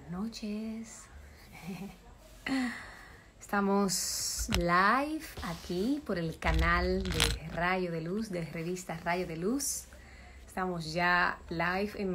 noches. Estamos live aquí por el canal de Rayo de Luz, de revista Rayo de Luz. Estamos ya live en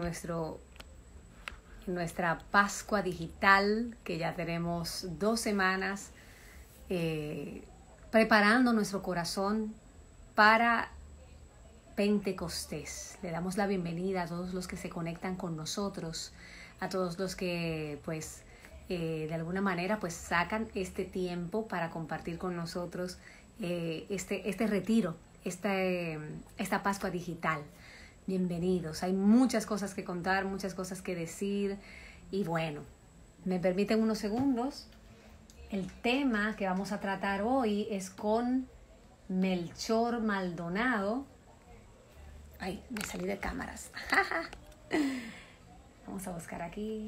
nuestra Pascua Digital, que ya tenemos 2 semanas preparando nuestro corazón para Pentecostés. Le damos la bienvenida a todos los que se conectan con nosotros, a todos los que de alguna manera sacan este tiempo para compartir con nosotros este retiro, esta Pascua Digital. Bienvenidos. Hay muchas cosas que contar, muchas cosas que decir y bueno, me permiten unos segundos. El tema que vamos a tratar hoy es con Melchor Maldonado. Ay, me salí de cámaras. Vamos a buscar aquí.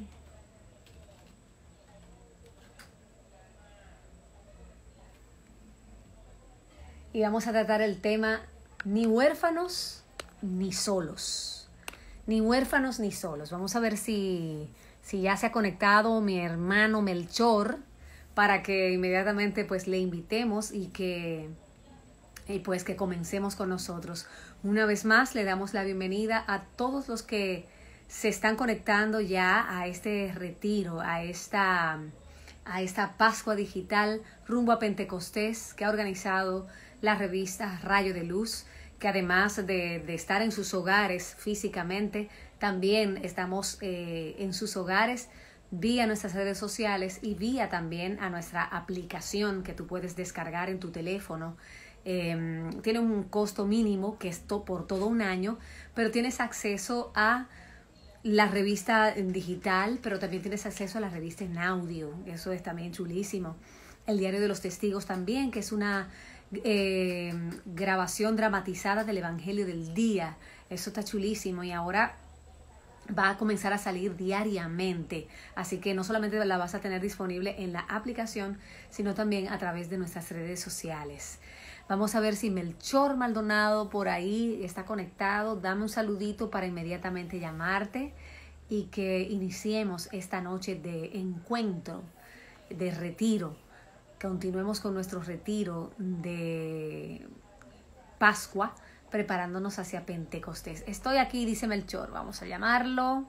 Y vamos a tratar el tema ni huérfanos ni solos. Ni huérfanos ni solos. Vamos a ver si ya se ha conectado mi hermano Melchor para que inmediatamente le invitemos y que comencemos con nosotros. Una vez más le damos la bienvenida a todos los que se están conectando ya a este retiro, a esta Pascua Digital rumbo a Pentecostés que ha organizado la revista Rayo de Luz, que además de estar en sus hogares físicamente, también estamos en sus hogares vía nuestras redes sociales y vía también a nuestra aplicación que tú puedes descargar en tu teléfono. Tiene un costo mínimo que es por todo un año, pero tienes acceso a la revista en digital, pero también tienes acceso a la revista en audio. Eso es también chulísimo. El Diario de los Testigos también, que es una grabación dramatizada del Evangelio del Día. Eso está chulísimo y ahora va a comenzar a salir diariamente, así que no solamente la vas a tener disponible en la aplicación, sino también a través de nuestras redes sociales. Vamos a ver si Melchor Maldonado por ahí está conectado. Dame un saludito para inmediatamente llamarte y que iniciemos esta noche de encuentro, de retiro. Continuemos con nuestro retiro de Pascua, preparándonos hacia Pentecostés. Estoy aquí, dice Melchor. Vamos a llamarlo.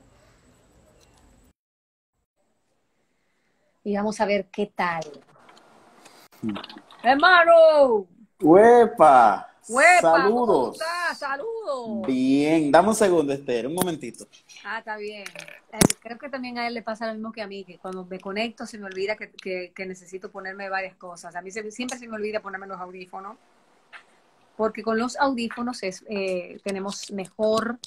Y vamos a ver qué tal. ¡Hermano! ¡Huepa! ¡Huepa! ¿Cómo tú ¡Saludos! estás? ¡Saludos! Bien, dame un segundo, Esther, un momentito. Ah, está bien. Creo que también a él le pasa lo mismo que a mí, que cuando me conecto se me olvida que necesito ponerme varias cosas. A mí siempre se me olvida ponerme los audífonos, porque con los audífonos tenemos mejor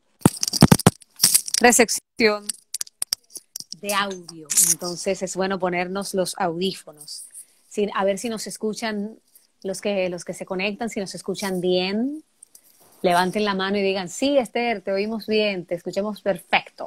recepción de audio. Entonces es bueno ponernos los audífonos. A ver si nos escuchan los que se conectan, si nos escuchan bien. Levanten la mano y digan, sí, Esther, te oímos bien, te escuchamos perfecto.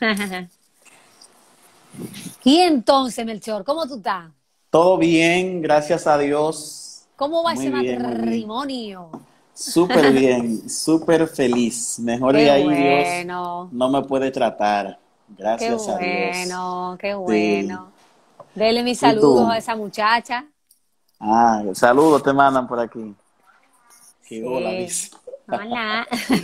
Y entonces, Melchor, ¿cómo tú estás? Todo bien, gracias a Dios. ¿Cómo va Muy ese bien, muy bien. matrimonio? Súper bien, súper feliz. Mejor Qué de ahí Dios bueno. no me puede tratar. Qué Gracias a Dios. bueno, qué Sí. bueno. Dele mis ¿Y saludos a tú? esa muchacha. Ah, saludos te mandan por aquí. Qué hola, Sí. dice. Hola.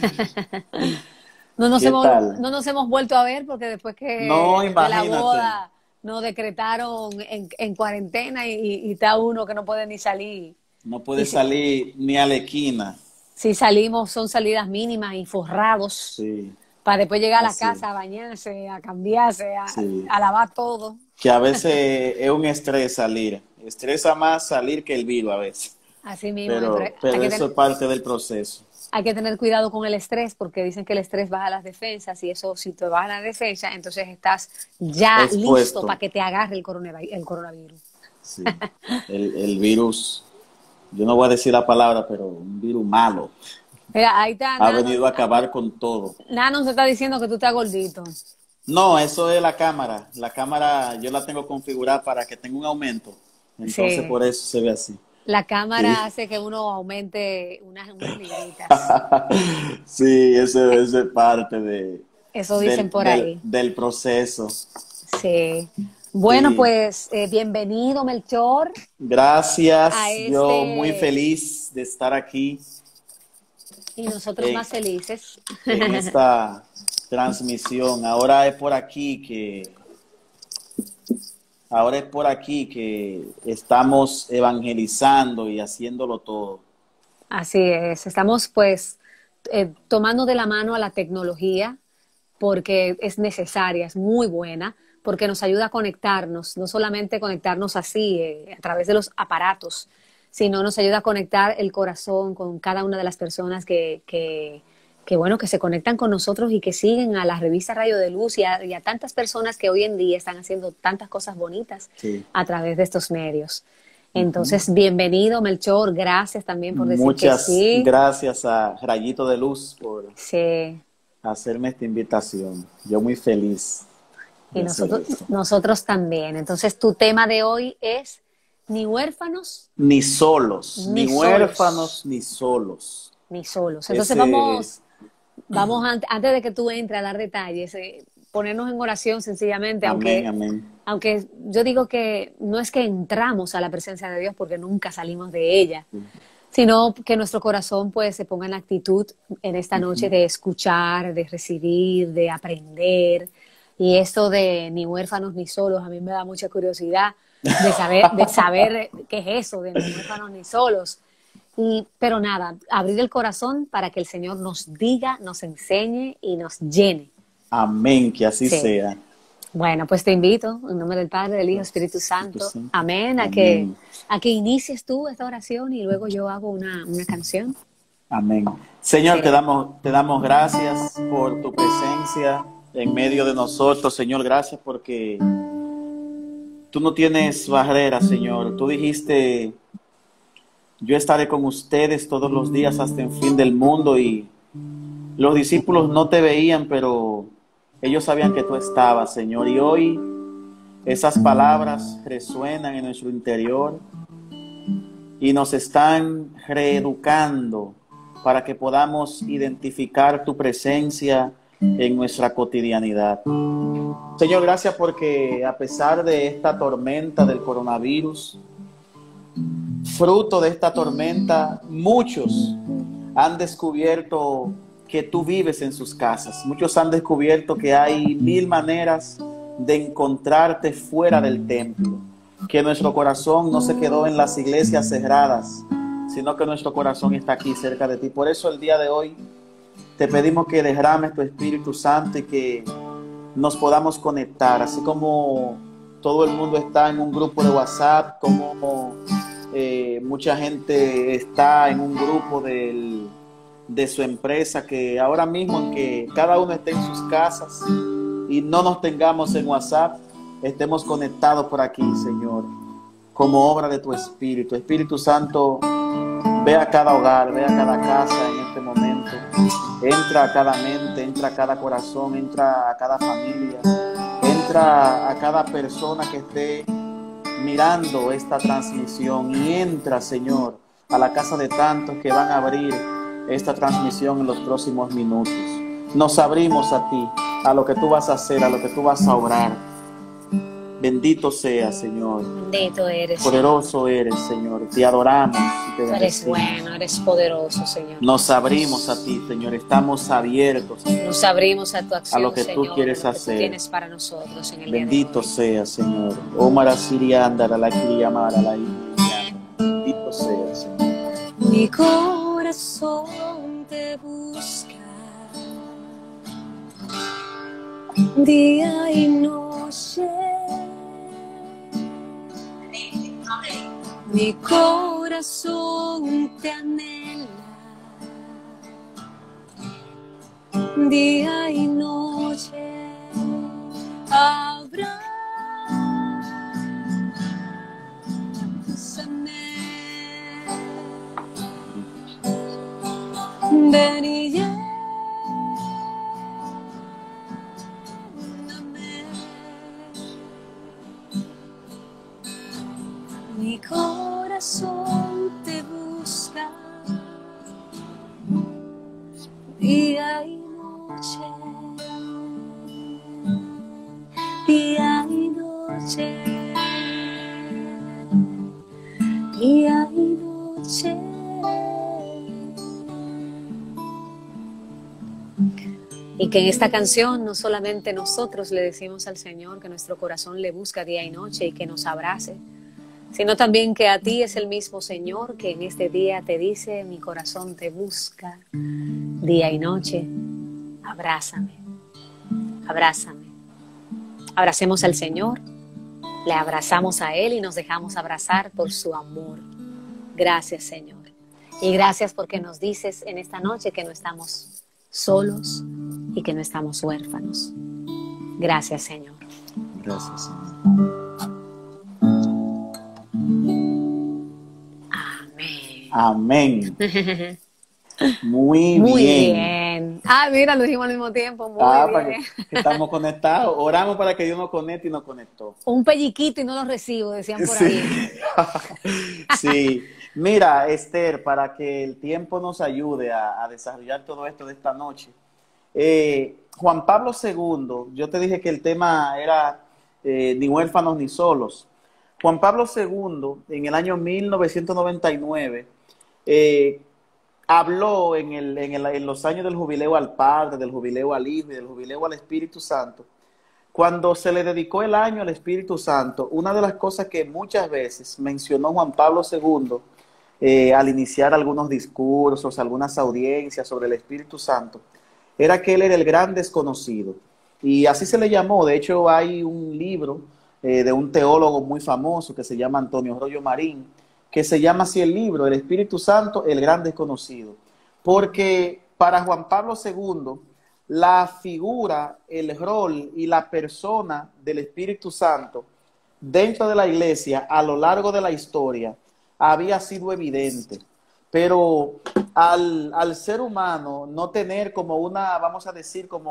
¿Qué tal? No nos hemos vuelto a ver porque después No, que de la imagínate. boda nos decretaron en cuarentena y está uno que no puede ni salir. No Y puede salir ni a la esquina. si salimos son salidas mínimas y forrados Sí, para después llegar a la así es. casa a bañarse, a cambiarse, Sí. a lavar todo. Que a veces es un estrés salir. Estresa más salir que el virus a veces. Así mismo, pero Pero eso es parte del proceso. hay que tener cuidado con el estrés porque dicen que el estrés baja las defensas y eso, si te baja la defensa, entonces estás ya listo para Expuesto. que te agarre el coronavirus. Sí. El virus, yo no voy a decir la palabra, pero un virus malo. Mira, ahí está Ha Nano. venido a acabar con todo. Nano se está diciendo que tú estás gordito. No, eso es la cámara. La cámara yo la tengo configurada para que tenge un aumento. Entonces Sí. por eso se ve así. La Sí. cámara hace que uno aumente unas libritas. Sí, eso es parte Eso dicen por ahí. del proceso. Sí. Bueno, Sí. pues bienvenido, Melchor, Gracias. a Yo muy este feliz de estar aquí y nosotros en, más felices. en esta transmisión. Ahora es por aquí que estamos evangelizando y haciéndolo todo. Así es, estamos pues tomando de la mano a la tecnología porque es necesaria, es muy buena, porque nos ayuda a conectarnos, no solamente conectarnos así a través de los aparatos, sino nos ayuda a conectar el corazón con cada una de las personas bueno, que se conectan con nosotros y que siguen a la revista Rayo de Luz y a tantas personas que hoy en día están haciendo tantas cosas bonitas Sí. a través de estos medios. Ujú. Entonces, bienvenido, Melchor. Gracias también por decir que Muchas sí. gracias a Rayito de Luz por Sí. hacerme esta invitación. Yo muy feliz Y de hacer esto. nosotros también. Entonces, tu tema de hoy es ni huérfanos Ni solos, ni ni solos, huérfanos, ni solos. ni solos. Entonces, Ese, antes de que tú entres a dar detalles, ponernos en oración sencillamente, amén, amén. aunque yo digo que no es que entramos a la presencia de Dios porque nunca salimos de ella, sino que nuestro corazón pues se ponga en la actitud en esta noche Ujú. de escuchar, de recibir, de aprender. Y esto de ni huérfanos ni solos, a mí me da mucha curiosidad de saber qué es eso de ni huérfanos ni solos. Pero nada, abrir el corazón para que el Señor nos diga, nos enseñe y nos llene. Amén, que así Sí. sea. Bueno, pues te invito, en nombre del Padre, del Hijo, Espíritu Espíritu Santo, Santo. amén, Amén, a que inicies tú esta oración y luego yo hago una canción. amén. Señor, Sí. te damos gracias por tu presencia en medio de nosotros. Señor, gracias porque tú no tienes barreras, Señor. Tú dijiste, yo estaré con ustedes todos los días hasta el fin del mundo, y los discípulos no te veían, pero ellos sabían que tú estabas, Señor. Y hoy esas palabras resuenan en nuestro interior y nos están reeducando para que podamos identificar tu presencia en nuestra cotidianidad. Señor, gracias porque a pesar de esta tormenta del coronavirus, fruto de esta tormenta, muchos han descubierto que tú vives en sus casas. Muchos han descubierto que hay mil maneras de encontrarte fuera del templo, que nuestro corazón no se quedó en las iglesias cerradas, sino que nuestro corazón está aquí cerca de ti. Por eso el día de hoy te pedimos que derrames tu Espíritu Santo y que nos podamos conectar, así como todo el mundo está en un grupo de WhatsApp, como mucha gente está en un grupo de su empresa, que ahora mismo en que cada uno esté en sus casas y no nos tengamos en WhatsApp, estemos conectados por aquí, Señor, como obra de tu Espíritu. Espíritu Santo, ve a cada hogar, ve a cada casa en este momento. Entra a cada mente, entra a cada corazón, entra a cada familia, entra a cada persona que esté mirando esta transmisión, y entra, Señor, a la casa de tantos que van a abrir esta transmisión en los próximos minutos. Nos abrimos a ti, a lo que tú vas a hacer, a lo que tú vas a obrar. Bendito sea, Señor. Bendito eres, Poderoso eres, Señor. Te adoramos y te Señor. Eres bendecimos. bueno, eres poderoso, Señor. Nos abrimos a ti, Señor. Estamos abiertos, Señor, Nos abrimos a tu acción, a lo que tú Señor, quieres a lo que tú hacer. tienes para nosotros en el Bendito día de hoy. sea, Señor. Omar Sirianda, la Kiriyamara, la Kiriyamara. Bendito sea, Señor. Mi corazón te busca día y noche. Mi corazón te anhela día y noche. Abrázame, ven y lléname. Mi corazón te busca día y noche, día y Y que en esta canción no solamente nosotros le decimos al Señor que nuestro corazón le busca día y noche y que nos abrace, sino también que a ti es el mismo Señor que en este día te dice: mi corazón te busca día y noche, abrázame, abrázame. Abracemos al Señor, le abrazamos a Él y nos dejamos abrazar por su amor. Gracias, Señor. Y gracias porque nos dices en esta noche que no estamos solos y que no estamos huérfanos. Gracias, Señor. Gracias, Señor. Amén. Amén. Muy bien. Ah, mira, lo dijimos al mismo tiempo. Muy bien. Que estamos conectados. Oramos para que Dios nos conecte y nos conectó. Un pelliquito y no lo recibo, decían por ahí. Sí. Mira, Esther, para que el tiempo nos ayude a desarrollar todo esto de esta noche. Juan Pablo II, yo te dije que el tema era ni huérfanos ni solos. Juan Pablo II, en el año 1999, habló en los años del jubileo al Padre, del jubileo al Hijo y del jubileo al Espíritu Santo. Cuando se le dedicó el año al Espíritu Santo, una de las cosas que muchas veces mencionó Juan Pablo II al iniciar algunos discursos, algunas audiencias sobre el Espíritu Santo, era que él era el gran desconocido. Y así se le llamó. De hecho, hay un libro de un teólogo muy famoso que se llama Antonio Rollo Marín, que se llama así el libro, El Espíritu Santo, el gran desconocido. Porque para Juan Pablo II, la figura, el rol y la persona del Espíritu Santo dentro de la iglesia a lo largo de la historia había sido evidente. Pero al ser humano no tener como una, vamos a decir, como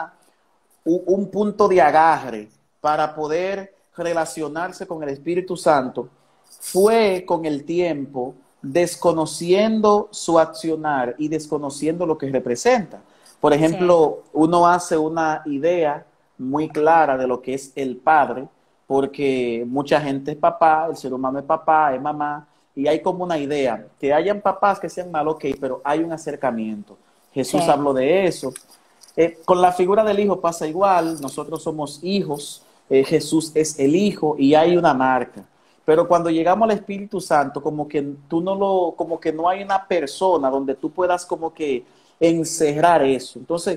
un punto de agarre para poder relacionarse con el Espíritu Santo, fue con el tiempo desconociendo su accionar y desconociendo lo que representa. Por ejemplo, sí, uno hace una idea muy clara de lo que es el padre, porque mucha gente es papá, el ser humano es papá, es mamá, y hay como una idea, que hayan papás que sean malos, ok, pero hay un acercamiento. Jesús sí habló de eso. Con la figura del hijo pasa igual, nosotros somos hijos, Jesús es el hijo y hay una marca. Pero cuando llegamos al Espíritu Santo, como que como que no hay una persona donde tú puedas como que encerrar eso. Entonces,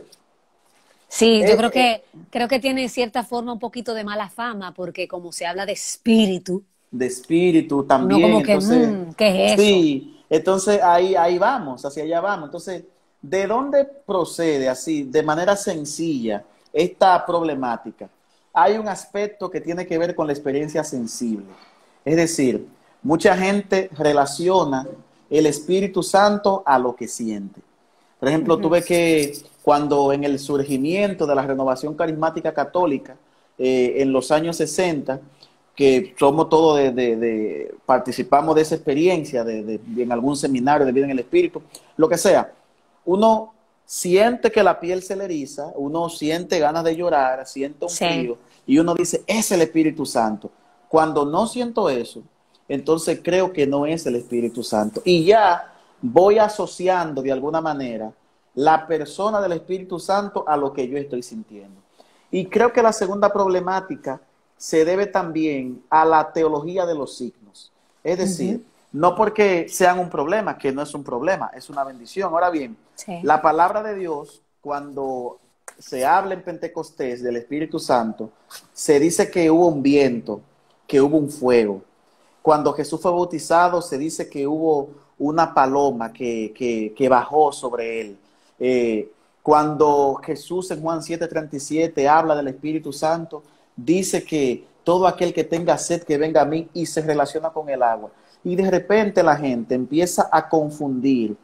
sí, yo creo que tiene cierta forma un poquito de mala fama, porque como se habla de espíritu también, como que, entonces, ¿qué es eso? Sí, entonces ahí vamos, hacia allá vamos. Entonces, ¿de dónde procede así, de manera sencilla, esta problemática? Hay un aspecto que tiene que ver con la experiencia sensible. Es decir, mucha gente relaciona el Espíritu Santo a lo que siente. Por ejemplo, tú ves que cuando en el surgimiento de la renovación carismática católica, en los años 60, que somos todos participamos de esa experiencia, en algún seminario de vida en el Espíritu, lo que sea, uno siente que la piel se le eriza, uno siente ganas de llorar, siente un frío, y uno dice, es el Espíritu Santo. Cuando no siento eso, entonces creo que no es el Espíritu Santo. Y ya voy asociando de alguna manera la persona del Espíritu Santo a lo que yo estoy sintiendo. Y creo que la segunda problemática se debe también a la teología de los signos. Es decir, no porque sean un problema, que no es un problema, es una bendición. Ahora bien, la palabra de Dios, cuando se habla en Pentecostés del Espíritu Santo, se dice que hubo un viento, que hubo un fuego. Cuando Jesús fue bautizado, se dice que hubo una paloma que bajó sobre él. Cuando Jesús en Juan 7:37 habla del Espíritu Santo, dice que todo aquel que tenga sed, que venga a mí, y se relaciona con el agua. Y de repente la gente empieza a confundir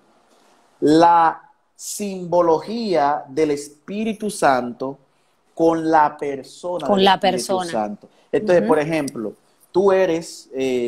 la simbología del Espíritu Santo con la persona del Espíritu Santo. Entonces, por ejemplo, tú eres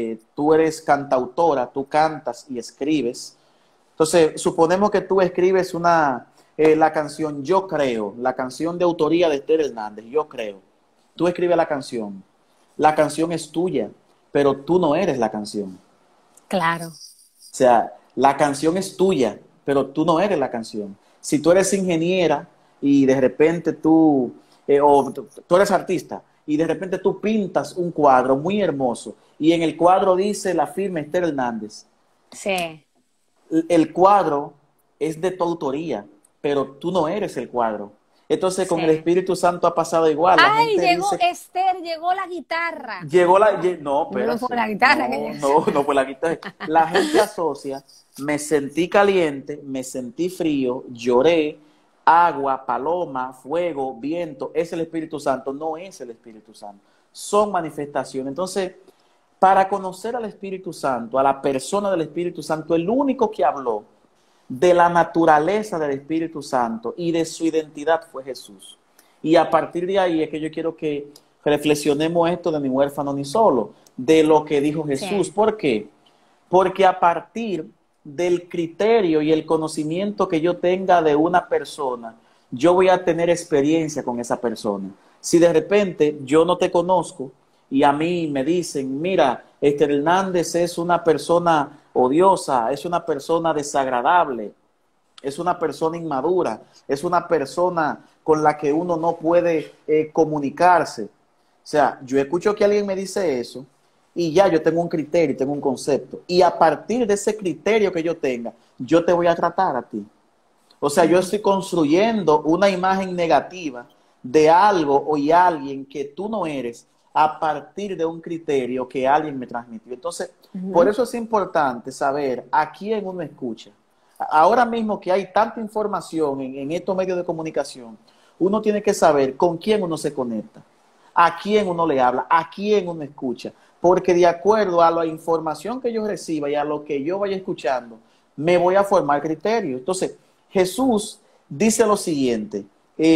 cantautora, tú cantas y escribes. Entonces, suponemos que tú escribes la canción Yo Creo, la canción de autoría de Esther Hernández, Yo Creo. Tú escribes la canción es tuya, pero tú no eres la canción. Claro. O sea, la canción es tuya, pero tú no eres la canción. Si tú eres ingeniera y de repente tú eres artista y de repente tú pintas un cuadro muy hermoso y en el cuadro dice la firma Esther Hernández, Sí. el cuadro es de tu autoría, pero tú no eres el cuadro. Entonces con el Sí. Espíritu Santo ha pasado igual. La Ay, gente llegó dice, Esther, llegó la guitarra. no, No fue espérate, la guitarra que no, no, no fue la guitarra. La gente asocia, me sentí caliente, me sentí frío, lloré, agua, paloma, fuego, viento, es el Espíritu Santo, no es el Espíritu Santo. Son manifestaciones. Entonces, para conocer al Espíritu Santo, a la persona del Espíritu Santo, el único que habló de la naturaleza del Espíritu Santo y de su identidad fue Jesús. Y a partir de ahí es que yo quiero que reflexionemos esto de ni huérfano ni solo, de lo que dijo Jesús. Sí. ¿Por qué? Porque a partir del criterio y el conocimiento que yo tenga de una persona, yo voy a tener experiencia con esa persona. Si de repente yo no te conozco y a mí me dicen, mira, Esther Hernández es una persona odiosa, es una persona desagradable, es una persona inmadura, es una persona con la que uno no puede comunicarse. O sea, yo escucho que alguien me dice eso y ya yo tengo un criterio, tengo un concepto. Y a partir de ese criterio que yo tenga, yo te voy a tratar a ti. O sea, yo estoy construyendo una imagen negativa de algo o y alguien que tú no eres a partir de un criterio que alguien me transmitió. Entonces, por eso es importante saber a quién uno escucha. Ahora mismo que hay tanta información en estos medios de comunicación, uno tiene que saber con quién uno se conecta, a quién uno le habla, a quién uno escucha, porque de acuerdo a la información que yo reciba y a lo que yo vaya escuchando, me voy a formar criterios. Entonces, Jesús dice lo siguiente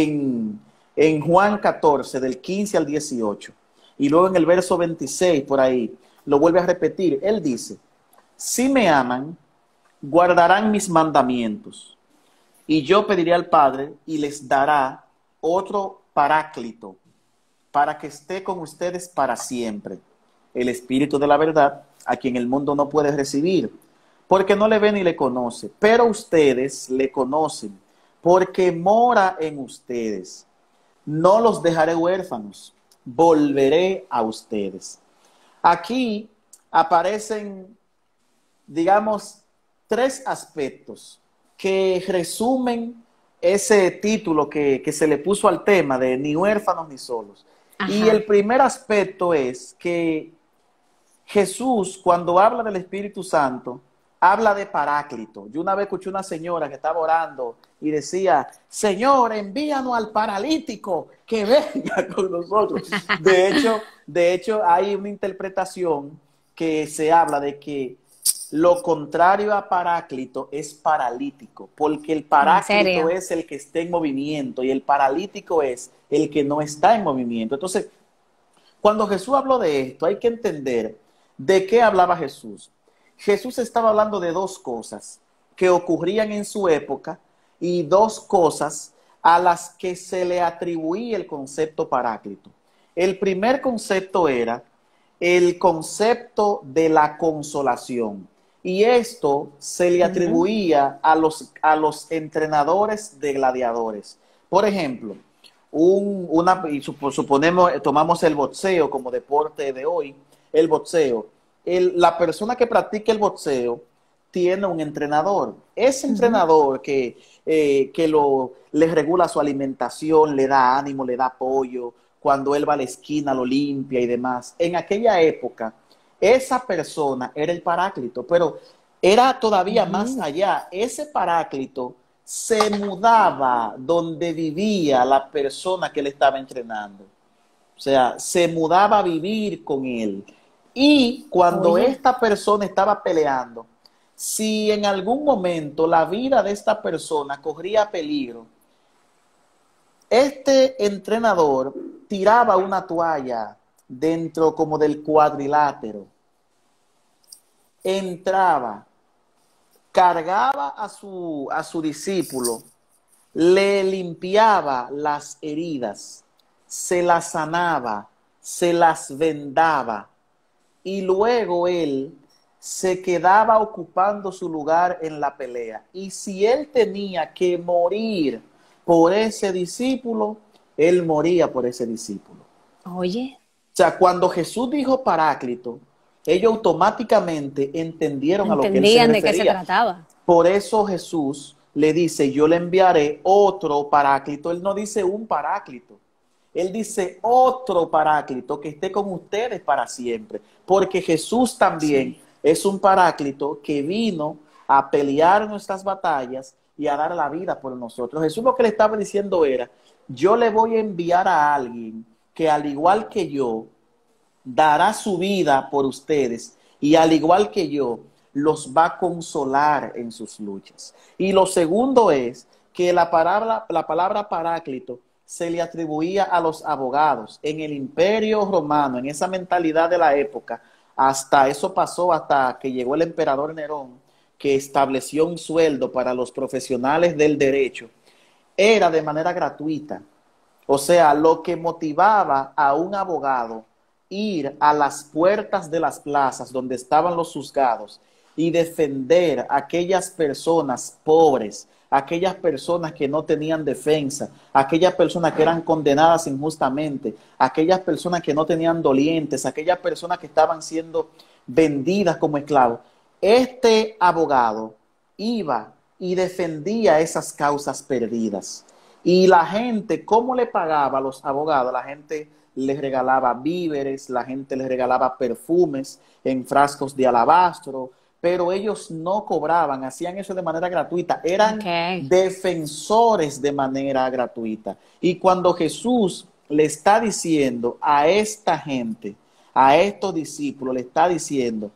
en Juan 14, del 15 al 18, y luego en el verso 26, por ahí, lo vuelve a repetir. Él dice, si me aman, guardarán mis mandamientos, y yo pediré al Padre y les dará otro paráclito para que esté con ustedes para siempre, el Espíritu de la verdad, a quien el mundo no puede recibir, porque no le ve ni le conoce, pero ustedes le conocen, porque mora en ustedes. No los dejaré huérfanos, volveré a ustedes. Aquí aparecen, digamos, tres aspectos que resumen ese título que se le puso al tema de ni huérfanos ni solos. Ajá. Y el primer aspecto es que Jesús, cuando habla del Espíritu Santo, habla de Paráclito. Yo una vez escuché una señora que estaba orando y decía, Señor, envíanos al paralítico que venga con nosotros. De hecho, hay una interpretación que se habla de que lo contrario a Paráclito es paralítico, porque el Paráclito es el que está en movimiento y el paralítico es el que no está en movimiento. Entonces, cuando Jesús habló de esto, hay que entender de qué hablaba Jesús. Jesús estaba hablando de dos cosas que ocurrían en su época y dos cosas a las que se le atribuía el concepto Paráclito. El primer concepto era el concepto de la consolación. Y esto se le atribuía a los entrenadores de gladiadores. Por ejemplo, suponemos, tomamos el boxeo como deporte de hoy, el boxeo. La persona que practica el boxeo tiene un entrenador. Ese entrenador que le regula su alimentación, le da ánimo, le da apoyo, cuando él va a la esquina lo limpia y demás. En aquella época, esa persona era el Paráclito, pero era todavía más allá. Ese Paráclito se mudaba donde vivía la persona que le estaba entrenando. O sea, se mudaba a vivir con él. Y cuando esta persona estaba peleando, si en algún momento la vida de esta persona corría peligro, este entrenador tiraba una toalla dentro como del cuadrilátero, entraba, cargaba a su discípulo, le limpiaba las heridas, se las sanaba, se las vendaba y luego él se quedaba ocupando su lugar en la pelea. Y si él tenía que morir por ese discípulo, él moría por ese discípulo. Oye. O sea, cuando Jesús dijo Paráclito, ellos automáticamente entendieron a lo que él se Entendían de qué se refería. trataba. Por eso Jesús le dice, yo le enviaré otro Paráclito. Él no dice un Paráclito. Él dice otro Paráclito que esté con ustedes para siempre. Porque Jesús también es un Paráclito que vino a pelear nuestras batallas y a dar la vida por nosotros. Jesús lo que le estaba diciendo era, yo le voy a enviar a alguien que al igual que yo, dará su vida por ustedes y al igual que yo, los va a consolar en sus luchas. Y lo segundo es que la palabra Paráclito se le atribuía a los abogados. En el Imperio Romano, en esa mentalidad de la época, hasta eso pasó hasta que llegó el emperador Nerón, que estableció un sueldo para los profesionales del derecho, era de manera gratuita. O sea, lo que motivaba a un abogado ir a las puertas de las plazas donde estaban los juzgados y defender a aquellas personas pobres, aquellas personas que no tenían defensa, aquellas personas que eran condenadas injustamente, aquellas personas que no tenían dolientes, aquellas personas que estaban siendo vendidas como esclavos. Este abogado iba y defendía esas causas perdidas. Y la gente, ¿cómo le pagaba a los abogados? La gente les regalaba víveres, la gente les regalaba perfumes en frascos de alabastro, pero ellos no cobraban, hacían eso de manera gratuita, eran defensores de manera gratuita. Y cuando Jesús le está diciendo a esta gente, a estos discípulos, le está diciendo,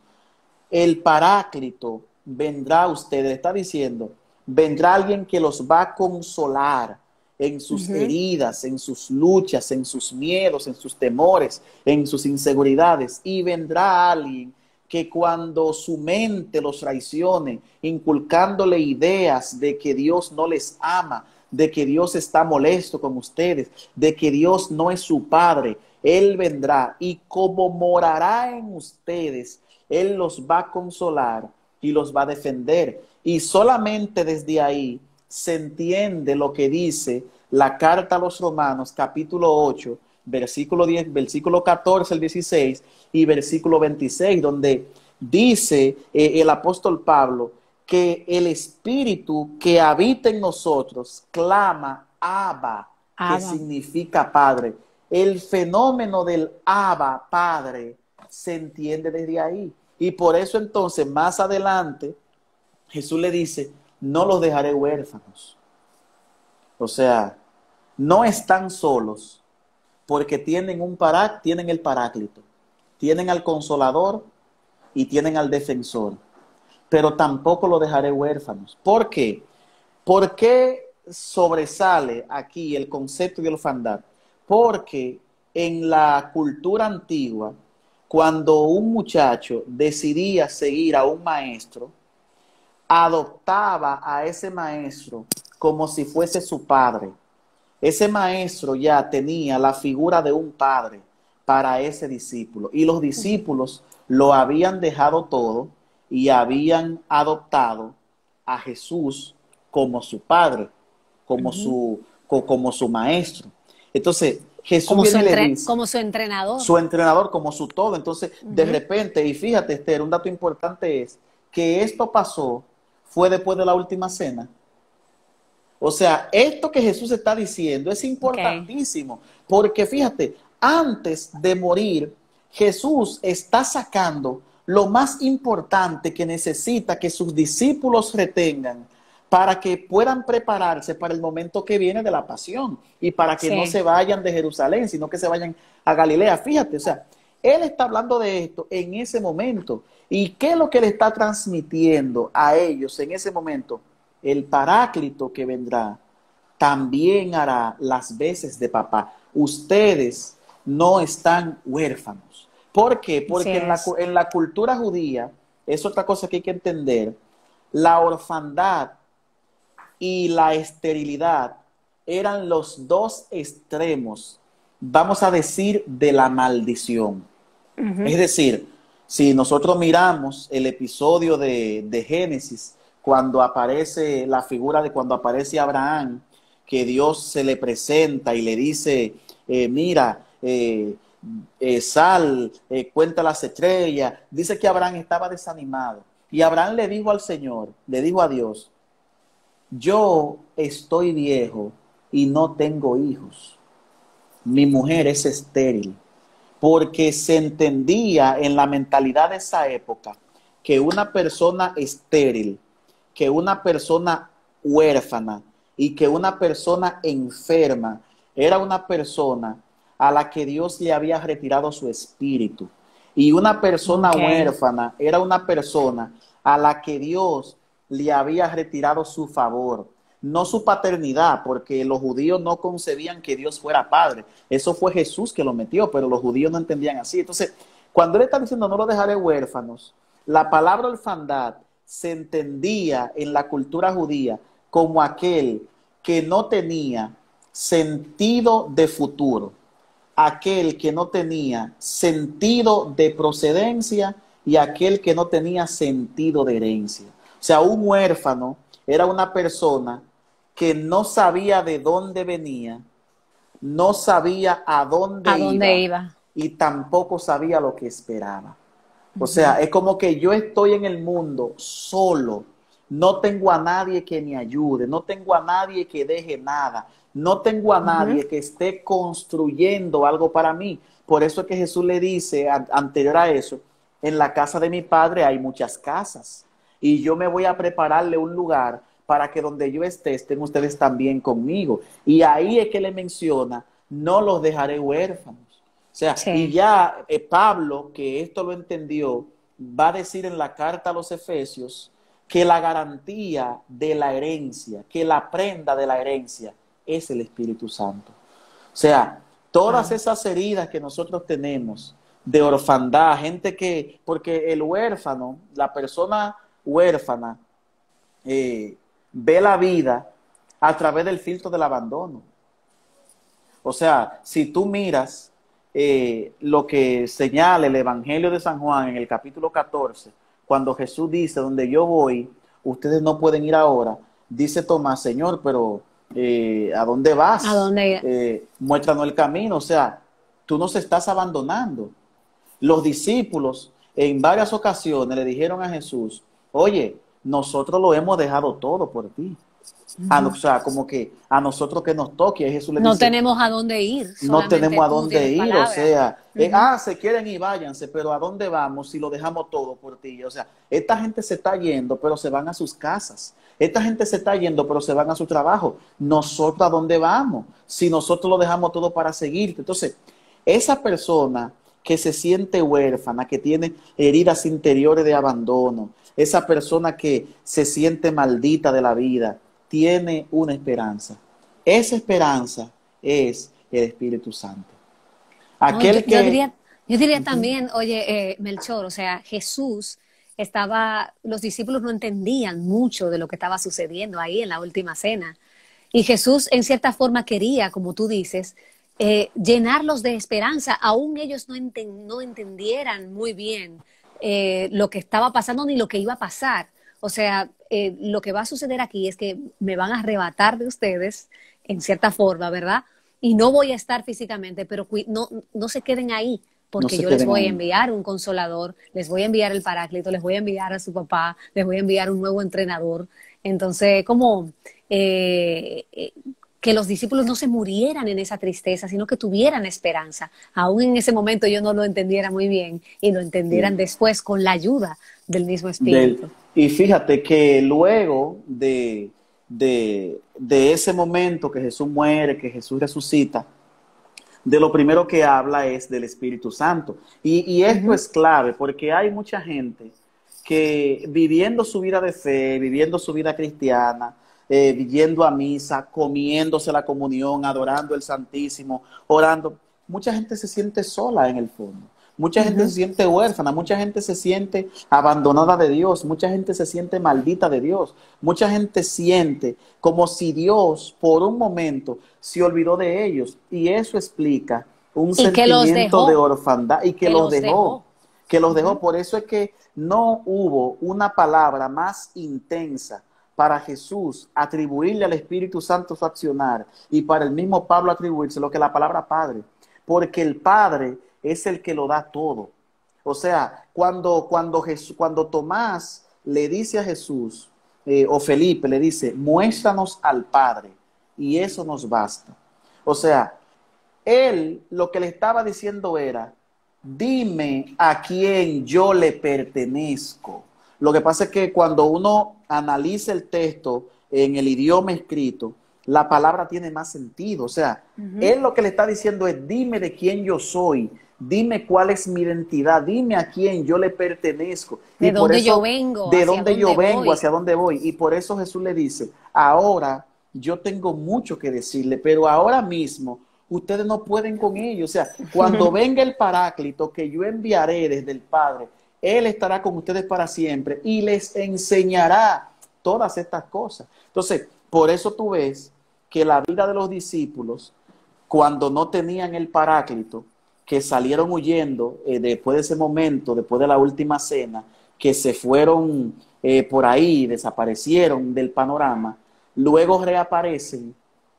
el Paráclito vendrá a ustedes, le está diciendo, vendrá alguien que los va a consolar en sus heridas, en sus luchas, en sus miedos, en sus temores, en sus inseguridades. Y vendrá alguien que cuando su mente los traicione, inculcándole ideas de que Dios no les ama, de que Dios está molesto con ustedes, de que Dios no es su Padre, Él vendrá y como morará en ustedes, Él los va a consolar y los va a defender. Y solamente desde ahí se entiende lo que dice la carta a los Romanos, capítulo 8, versículo 10, versículo 14 al 16 y versículo 26, donde dice el apóstol Pablo que el Espíritu que habita en nosotros clama Abba, que significa Padre. El fenómeno del Abba, Padre, se entiende desde ahí. Y por eso entonces, más adelante, Jesús le dice, no los dejaré huérfanos. O sea, no están solos porque tienen tienen el Paráclito, tienen al Consolador y tienen al Defensor, pero tampoco los dejaré huérfanos. ¿Por qué? ¿Por qué sobresale aquí el concepto de orfandad? Porque en la cultura antigua, cuando un muchacho decidía seguir a un maestro, adoptaba a ese maestro como si fuese su padre. Ese maestro ya tenía la figura de un padre para ese discípulo. Y los discípulos lo habían dejado todo y habían adoptado a Jesús como su padre, como su maestro. Entonces, Jesús como viene y le dice, como su entrenador. Su entrenador, como su todo. Entonces, de repente, y fíjate, Esther, un dato importante es que esto pasó, fue después de la última cena. O sea, esto que Jesús está diciendo es importantísimo, porque fíjate, antes de morir, Jesús está sacando lo más importante que necesita que sus discípulos retengan para que puedan prepararse para el momento que viene de la pasión y para que no se vayan de Jerusalén, sino que se vayan a Galilea. Fíjate, o sea, Él está hablando de esto en ese momento. ¿Y qué es lo que le está transmitiendo a ellos en ese momento? El Paráclito que vendrá también hará las veces de papá. Ustedes no están huérfanos. ¿Por qué? Porque en la cultura judía, es otra cosa que hay que entender, la orfandad y la esterilidad eran los dos extremos, vamos a decir, de la maldición. Es decir, Si nosotros miramos el episodio de Génesis, cuando aparece la figura de cuando aparece Abraham, que Dios se le presenta y le dice, mira, sal, cuenta las estrellas. Dice que Abraham estaba desanimado. Y Abraham le dijo al Señor, le dijo a Dios, yo estoy viejo y no tengo hijos. Mi mujer es estéril. Porque se entendía en la mentalidad de esa época que una persona estéril, que una persona huérfana y que una persona enferma era una persona a la que Dios le había retirado su espíritu. Y una persona huérfana era una persona a la que Dios le había retirado su favor. No su paternidad, porque los judíos no concebían que Dios fuera padre. Eso fue Jesús que lo metió, pero los judíos no entendían así. Entonces, cuando él está diciendo no lo dejaré huérfanos, la palabra orfandad se entendía en la cultura judía como aquel que no tenía sentido de futuro, aquel que no tenía sentido de procedencia y aquel que no tenía sentido de herencia. O sea, un huérfano era una persona que no sabía de dónde venía, no sabía a dónde iba y tampoco sabía lo que esperaba. O sea, es como que yo estoy en el mundo solo, no tengo a nadie que me ayude, no tengo a nadie que deje nada, no tengo a nadie que esté construyendo algo para mí. Por eso es que Jesús le dice, anterior a eso, en la casa de mi padre hay muchas casas y yo me voy a prepararle un lugar para que donde yo esté, estén ustedes también conmigo. Y ahí es que le menciona, no los dejaré huérfanos. O sea, y ya Pablo, que esto lo entendió, va a decir en la carta a los Efesios que la garantía de la herencia, que la prenda de la herencia es el Espíritu Santo. O sea, todas esas heridas que nosotros tenemos de orfandad, gente que, porque el huérfano, la persona huérfana, ve la vida a través del filtro del abandono. O sea, si tú miras lo que señala el Evangelio de San Juan en el capítulo 14, cuando Jesús dice, donde yo voy, ustedes no pueden ir ahora, dice Tomás, Señor, pero ¿a dónde vas? ¿A dónde? Muéstranos el camino. O sea, tú nos estás abandonando. Los discípulos en varias ocasiones le dijeron a Jesús, oye, nosotros lo hemos dejado todo por ti. O sea, como que a nosotros que nos toque. Jesús le dice, no tenemos a dónde ir. No tenemos a dónde ir. O sea, se quieren y váyanse, pero ¿a dónde vamos si lo dejamos todo por ti? O sea, esta gente se está yendo, pero se van a sus casas. Esta gente se está yendo, pero se van a su trabajo. ¿Nosotros a dónde vamos? Si nosotros lo dejamos todo para seguirte. Entonces, esa persona que se siente huérfana, que tiene heridas interiores de abandono, esa persona que se siente maldita de la vida, tiene una esperanza. Esa esperanza es el Espíritu Santo. Aquel yo diría también, oye, Melchor, o sea, Jesús los discípulos no entendían mucho de lo que estaba sucediendo ahí en la última cena. Y Jesús, en cierta forma, quería, como tú dices, llenarlos de esperanza, aún ellos no entendieran muy bien lo que estaba pasando ni lo que iba a pasar. O sea, lo que va a suceder aquí es que me van a arrebatar de ustedes, en cierta forma, ¿verdad? Y no voy a estar físicamente, pero no se queden ahí, porque yo les voy a enviar un consolador, les voy a enviar el Paráclito, les voy a enviar a su papá, les voy a enviar un nuevo entrenador. Entonces, como que los discípulos no se murieran en esa tristeza, sino que tuvieran esperanza. Aún en ese momento yo no lo entendiera muy bien y lo entendieran después con la ayuda del mismo Espíritu. Y fíjate que luego de ese momento que Jesús muere, que Jesús resucita, de lo primero que habla es del Espíritu Santo. Y esto es clave porque hay mucha gente que viviendo su vida de fe, viviendo su vida cristiana, yendo a misa, comiéndose la comunión, adorando el Santísimo, orando, mucha gente se siente sola en el fondo. Mucha gente se siente huérfana, mucha gente se siente abandonada de Dios, mucha gente se siente maldita de Dios, mucha gente siente como si Dios por un momento se olvidó de ellos y eso explica un sentimiento de orfandad y que los dejó. que los dejó. Por eso es que no hubo una palabra más intensa para Jesús atribuirle al Espíritu Santo su accionar y para el mismo Pablo atribuirse lo que la palabra Padre, porque el Padre es el que lo da todo. O sea, cuando Tomás le dice a Jesús, o Felipe le dice, muéstranos al Padre, y eso nos basta. O sea, él lo que le estaba diciendo era, dime a quién yo le pertenezco. Lo que pasa es que cuando uno analiza el texto en el idioma escrito, la palabra tiene más sentido. O sea, él lo que le está diciendo es, dime de quién yo soy, dime cuál es mi identidad, dime a quién yo le pertenezco. De dónde yo vengo, de dónde yo vengo, hacia dónde voy. Y por eso Jesús le dice, ahora yo tengo mucho que decirle, pero ahora mismo ustedes no pueden con ello. O sea, cuando venga el Paráclito que yo enviaré desde el Padre, Él estará con ustedes para siempre y les enseñará todas estas cosas. Entonces, por eso tú ves que la vida de los discípulos, cuando no tenían el Paráclito, que salieron huyendo después de ese momento, después de la última cena, que se fueron por ahí, desaparecieron del panorama, luego reaparecen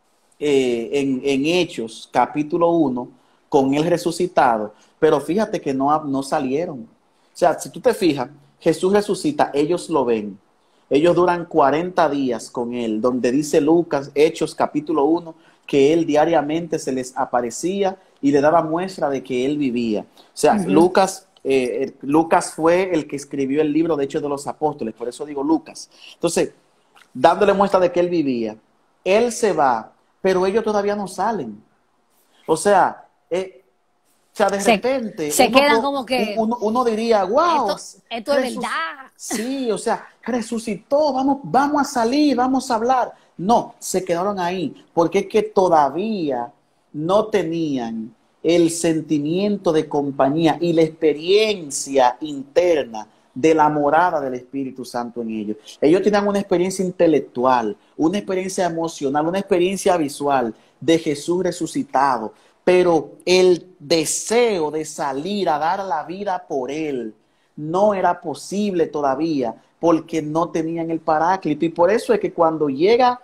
en Hechos, capítulo 1, con él resucitado, pero fíjate que no salieron. O sea, si tú te fijas, Jesús resucita, ellos lo ven. Ellos duran 40 días con él, donde dice Lucas, Hechos, capítulo 1, que él diariamente se les aparecía y le daba muestra de que él vivía. O sea, Lucas fue el que escribió el libro de Hechos de los Apóstoles, por eso digo Lucas. Entonces, dándole muestra de que él vivía, él se va, pero ellos todavía no salen. O sea, de repente se quedan como que uno diría, wow, esto es verdad. Sí, o sea, resucitó, vamos a salir, vamos a hablar. No, se quedaron ahí, porque es que todavía no tenían el sentimiento de compañía y la experiencia interna de la morada del Espíritu Santo en ellos. Ellos tenían una experiencia intelectual, una experiencia emocional, una experiencia visual de Jesús resucitado, pero el deseo de salir a dar la vida por Él no era posible todavía porque no tenían el Paráclito. Y por eso es que cuando llega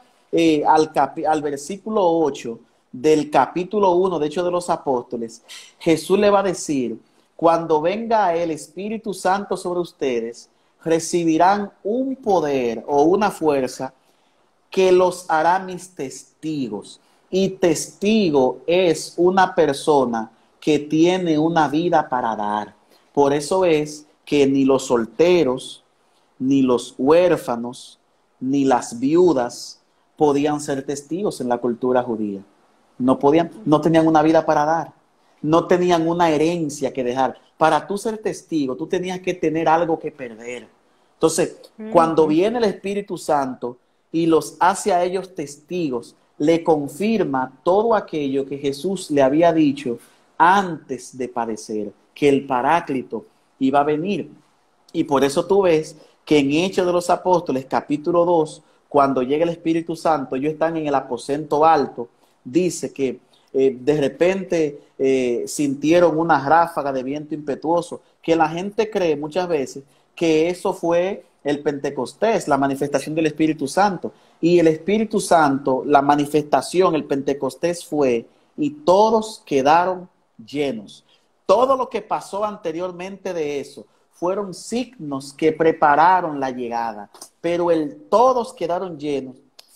al versículo 8 del capítulo 1 de Hechos de los Apóstoles, Jesús le va a decir, cuando venga el Espíritu Santo sobre ustedes, recibirán un poder o una fuerza que los hará mis testigos. Y testigo es una persona que tiene una vida para dar. Por eso es que ni los solteros, ni los huérfanos, ni las viudas podían ser testigos en la cultura judía. No tenían una vida para dar. No tenían una herencia que dejar. Para tú ser testigo, tú tenías que tener algo que perder. Entonces, cuando viene el Espíritu Santo y los hace a ellos testigos, le confirma todo aquello que Jesús le había dicho antes de padecer, que el Paráclito iba a venir. Y por eso tú ves que en Hechos de los Apóstoles, capítulo 2, cuando llega el Espíritu Santo, ellos están en el aposento alto, dice que de repente sintieron una ráfaga de viento impetuoso, que la gente cree muchas veces que eso fue el Pentecostés, la manifestación del Espíritu Santo. Y el Espíritu Santo, la manifestación, el Pentecostés fue, y todos quedaron llenos. Todo lo que pasó anteriormente de eso fueron signos que prepararon la llegada, pero el todos quedaron llenos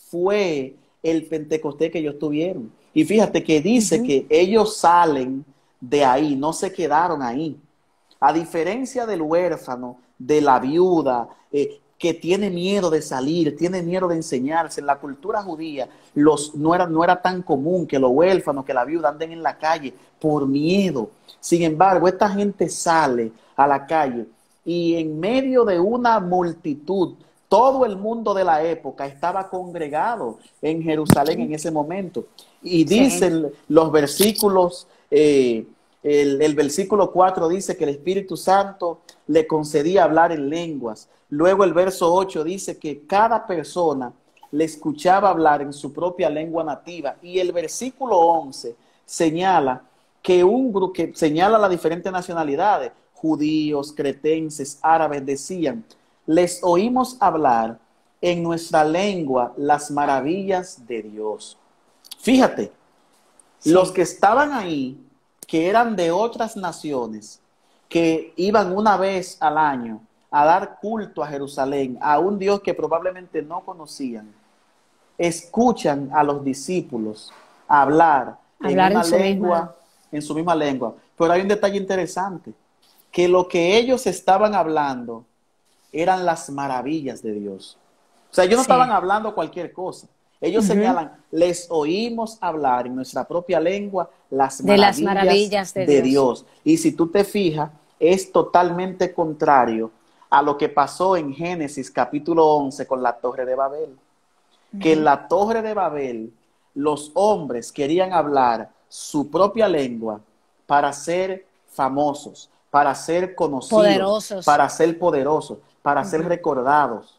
fue el Pentecostés que ellos tuvieron. Y fíjate que dice que ellos salen de ahí, no se quedaron ahí. A diferencia del huérfano, de la viuda, que tiene miedo de salir, tiene miedo de enseñarse. En la cultura judía no era tan común que los huérfanos, que la viuda anden en la calle por miedo. Sin embargo, esta gente sale a la calle y en medio de una multitud, todo el mundo de la época estaba congregado en Jerusalén en ese momento. Y dicen los versículos, el versículo 4 dice que el Espíritu Santo le concedía hablar en lenguas. Luego el verso 8 dice que cada persona le escuchaba hablar en su propia lengua nativa. Y el versículo 11 señala que señala las diferentes nacionalidades, judíos, cretenses, árabes decían: les oímos hablar en nuestra lengua las maravillas de Dios. Fíjate, Sí. los que estaban ahí, que eran de otras naciones, que iban una vez al año a dar culto a Jerusalén, a un Dios que probablemente no conocían, escuchan a los discípulos hablar en Hablar una en su lengua, en su misma lengua. Pero hay un detalle interesante, que lo que ellos estaban hablando eran las maravillas de Dios. O sea, ellos no estaban Sí. hablando cualquier cosa. Ellos Ujú. señalan: les oímos hablar en nuestra propia lengua las De las maravillas maravillas de de Dios. Dios. Y si tú te fijas, es totalmente contrario a lo que pasó en Génesis capítulo 11 con la Torre de Babel. Que en Ujú. la Torre de Babel los hombres querían hablar su propia lengua para ser famosos, para ser conocidos, Poderosos. para ser poderosos, para ser Ujú. recordados.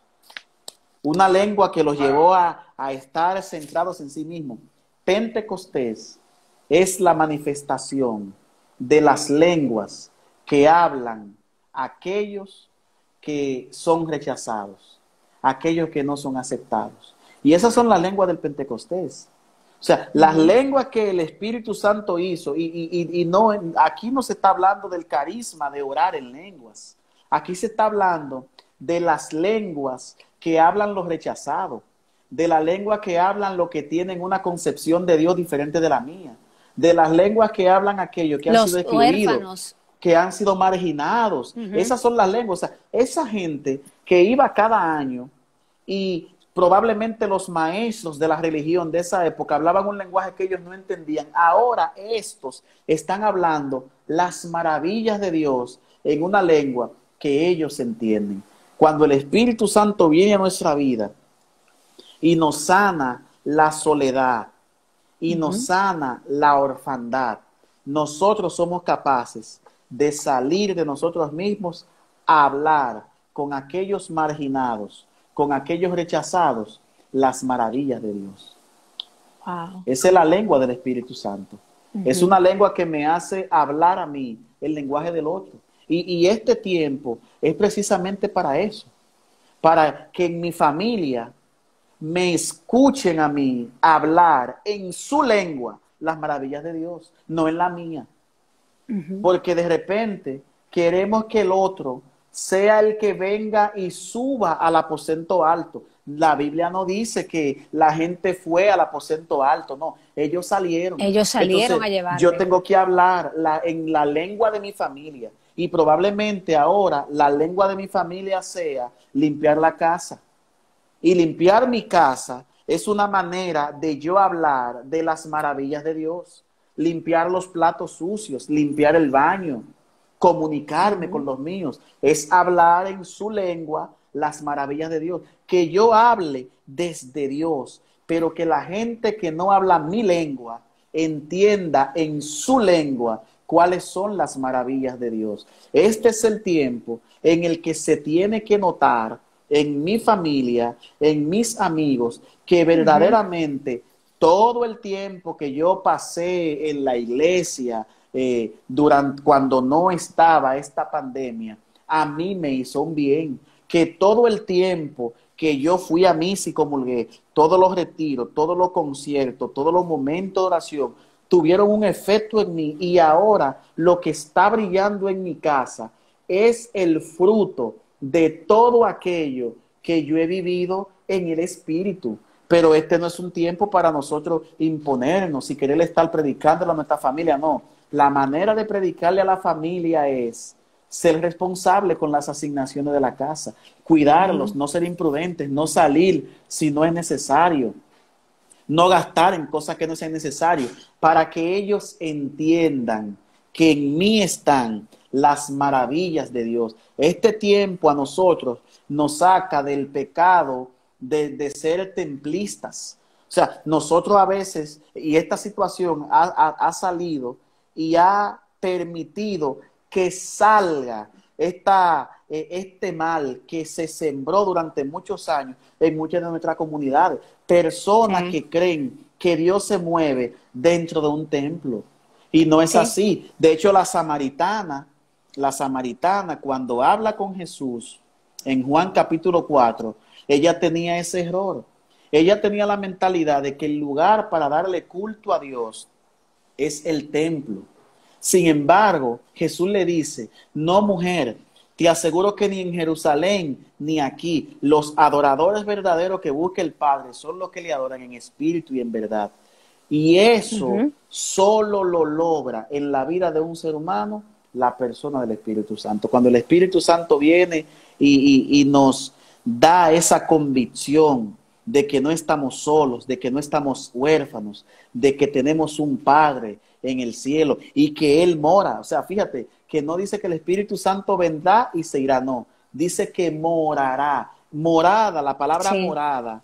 Una lengua que los llevó a estar centrados en sí mismos. Pentecostés es la manifestación de las lenguas que hablan aquellos que son rechazados, aquellos que no son aceptados. Y esas son las lenguas del Pentecostés. O sea, las Ujú. lenguas que el Espíritu Santo hizo, y no, aquí no se está hablando del carisma de orar en lenguas. Aquí se está hablando de las lenguas que hablan los rechazados, de la lengua que hablan los que tienen una concepción de Dios diferente de la mía, de las lenguas que hablan aquellos que han sido Los excluidos, huérfanos. que han sido marginados. Ujú. Esas son las lenguas. O sea, esa gente que iba cada año y probablemente los maestros de la religión de esa época hablaban un lenguaje que ellos no entendían. Ahora estos están hablando las maravillas de Dios en una lengua que ellos entienden. Cuando el Espíritu Santo viene a nuestra vida y nos sana la soledad y nos Ujú. sana la orfandad, nosotros somos capaces de salir de nosotros mismos a hablar con aquellos marginados, con aquellos rechazados, las maravillas de Dios. Wow. Esa es la lengua del Espíritu Santo. Es Ujú. una lengua que me hace hablar a mí el lenguaje del otro. Y este tiempo es precisamente para eso, para que en mi familia me escuchen a mí hablar en su lengua las maravillas de Dios, no en la mía. Ujú. Porque de repente queremos que el otro sea el que venga y suba al aposento alto. La Biblia no dice que la gente fue al aposento alto, no, ellos salieron. Ellos salieron Entonces a yo llevarle. tengo que hablar en la lengua de mi familia, y probablemente ahora la lengua de mi familia sea limpiar la casa. Y limpiar mi casa es una manera de yo hablar de las maravillas de Dios. Limpiar los platos sucios, limpiar el baño, comunicarme con Ujú. los míos, es hablar en su lengua las maravillas de Dios. Que yo hable desde Dios, pero que la gente que no habla mi lengua entienda en su lengua cuáles son las maravillas de Dios. Este es el tiempo en el que se tiene que notar en mi familia, en mis amigos, que Ujú. verdaderamente todo el tiempo que yo pasé en la iglesia, cuando no estaba esta pandemia, a mí me hizo un bien. Que todo el tiempo que yo fui a misa y comulgué, todos los retiros, todos los conciertos, todos los momentos de oración, tuvieron un efecto en mí, y ahora lo que está brillando en mi casa es el fruto de todo aquello que yo he vivido en el Espíritu. Pero este no es un tiempo para nosotros imponernos y querer estar predicándole a nuestra familia, no. La manera de predicarle a la familia es ser responsable con las asignaciones de la casa, cuidarlos, Amén. no ser imprudentes, no salir si no es necesario, no gastar en cosas que no sean necesarias, para que ellos entiendan que en mí están las maravillas de Dios. Este tiempo a nosotros nos saca del pecado de ser templistas. O sea, nosotros a veces, y esta situación ha salido y ha permitido que salga este mal que se sembró durante muchos años en muchas de nuestras comunidades. Personas Sí. que creen que Dios se mueve dentro de un templo. Y no es Sí. así. De hecho, la samaritana la samaritana, cuando habla con Jesús en Juan capítulo 4, ella tenía ese error. Ella tenía la mentalidad de que el lugar para darle culto a Dios es el templo. Sin embargo, Jesús le dice, no, mujer, te aseguro que ni en Jerusalén ni aquí los adoradores verdaderos que busca el Padre son los que le adoran en espíritu y en verdad. Y eso solo lo logra en la vida de un ser humano la persona del Espíritu Santo. Cuando el Espíritu Santo viene y nos da esa convicción de que no estamos solos, de que no estamos huérfanos, de que tenemos un Padre en el cielo y que Él mora. O sea, fíjate que no dice que el Espíritu Santo vendrá y se irá, no. Dice que morará. Morada, la palabra morada,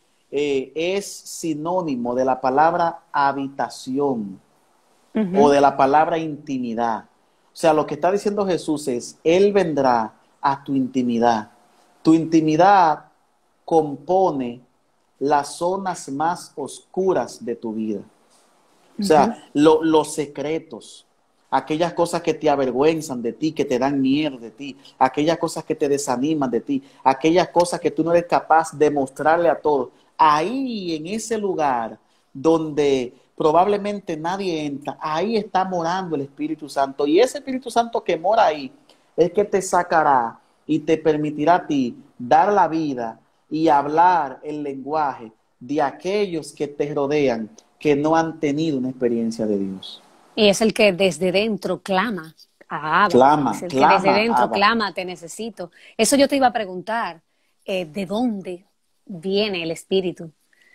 es sinónimo de la palabra habitación o de la palabra intimidad. O sea, lo que está diciendo Jesús es, Él vendrá a tu intimidad. Tu intimidad compone las zonas más oscuras de tu vida. O sea, los secretos, aquellas cosas que te avergüenzan de ti, que te dan miedo de ti, aquellas cosas que te desaniman de ti, aquellas cosas que tú no eres capaz de mostrarle a todos. Ahí, en ese lugar donde probablemente nadie entra, ahí está morando el Espíritu Santo. Y ese Espíritu Santo que mora ahí es que te sacará y te permitirá a ti dar la vida y hablar el lenguaje de aquellos que te rodean, que no han tenido una experiencia de Dios. Y es el que desde dentro clama a Abba. Clama, es el clama, que desde dentro Abba. clama, te necesito. Eso yo te iba a preguntar, ¿de dónde viene el Espíritu?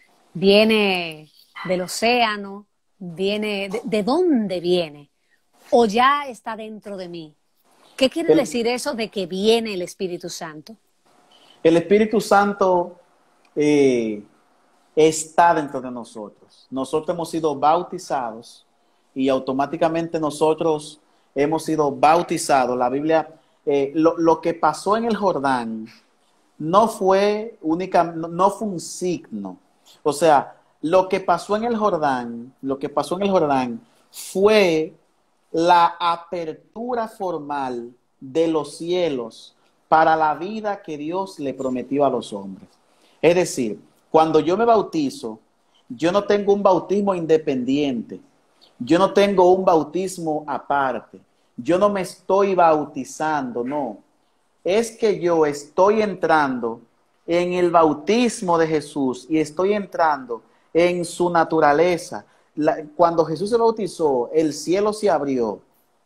¿Viene del océano? ¿Viene de dónde viene? ¿O ya está dentro de mí? ¿Qué quiere decir eso de que viene el Espíritu Santo? El Espíritu Santo está dentro de nosotros. Nosotros hemos sido bautizados y automáticamente nosotros hemos sido bautizados. La Biblia, lo que pasó en el Jordán no fue un signo. O sea, lo que pasó en el Jordán fue la apertura formal de los cielos para la vida que Dios le prometió a los hombres. Es decir, cuando yo me bautizo, yo no tengo un bautismo independiente, yo no tengo un bautismo aparte, yo no me estoy bautizando, no. Es que yo estoy entrando en el bautismo de Jesús y estoy entrando en su naturaleza. Cuando Jesús se bautizó, el cielo se abrió.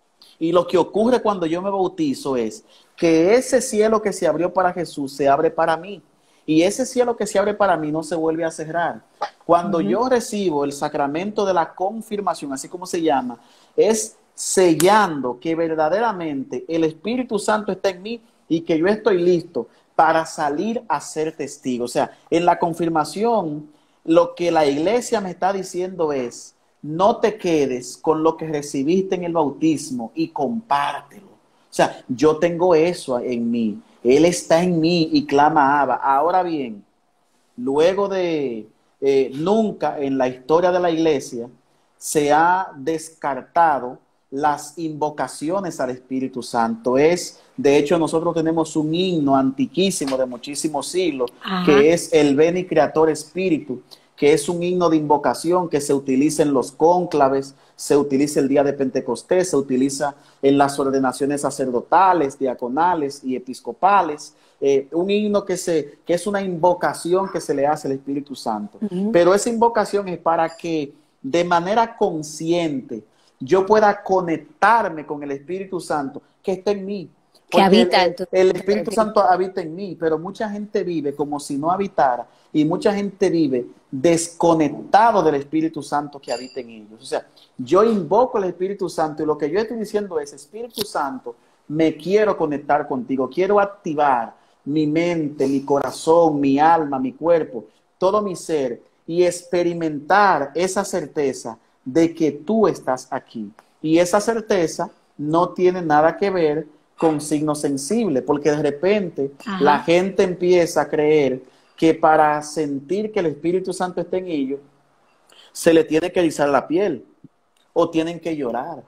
Y lo que ocurre cuando yo me bautizo es que ese cielo que se abrió para Jesús se abre para mí. Y ese cielo que se abre para mí no se vuelve a cerrar. Cuando yo recibo el sacramento de la confirmación, así como se llama, es sellando que verdaderamente el Espíritu Santo está en mí y que yo estoy listo para salir a ser testigo. O sea, en la confirmación, lo que la iglesia me está diciendo es, no te quedes con lo que recibiste en el bautismo y compártelo. O sea, yo tengo eso en mí. Él está en mí y clama a Abba. Ahora bien, luego de nunca en la historia de la iglesia se ha descartado las invocaciones al Espíritu Santo. De hecho, nosotros tenemos un himno antiquísimo de muchísimos siglos, que es el Veni Creator Spiritu, que es un himno de invocación que se utiliza en los cónclaves, se utiliza el día de Pentecostés, se utiliza en las ordenaciones sacerdotales, diaconales y episcopales. Un himno que es una invocación que se le hace al Espíritu Santo. Pero esa invocación es para que de manera consciente yo pueda conectarme con el Espíritu Santo que está en mí. Que habita en tu... El Espíritu Santo habita en mí, pero mucha gente vive como si no habitara y mucha gente vive desconectado del Espíritu Santo que habita en ellos. O sea, yo invoco al Espíritu Santo y lo que yo estoy diciendo es, Espíritu Santo, me quiero conectar contigo, quiero activar mi mente, mi corazón, mi alma, mi cuerpo, todo mi ser y experimentar esa certeza de que tú estás aquí. Y esa certeza no tiene nada que ver con signos sensibles, porque de repente la gente empieza a creer que para sentir que el Espíritu Santo está en ellos, se le tiene que erizar la piel, o tienen que llorar,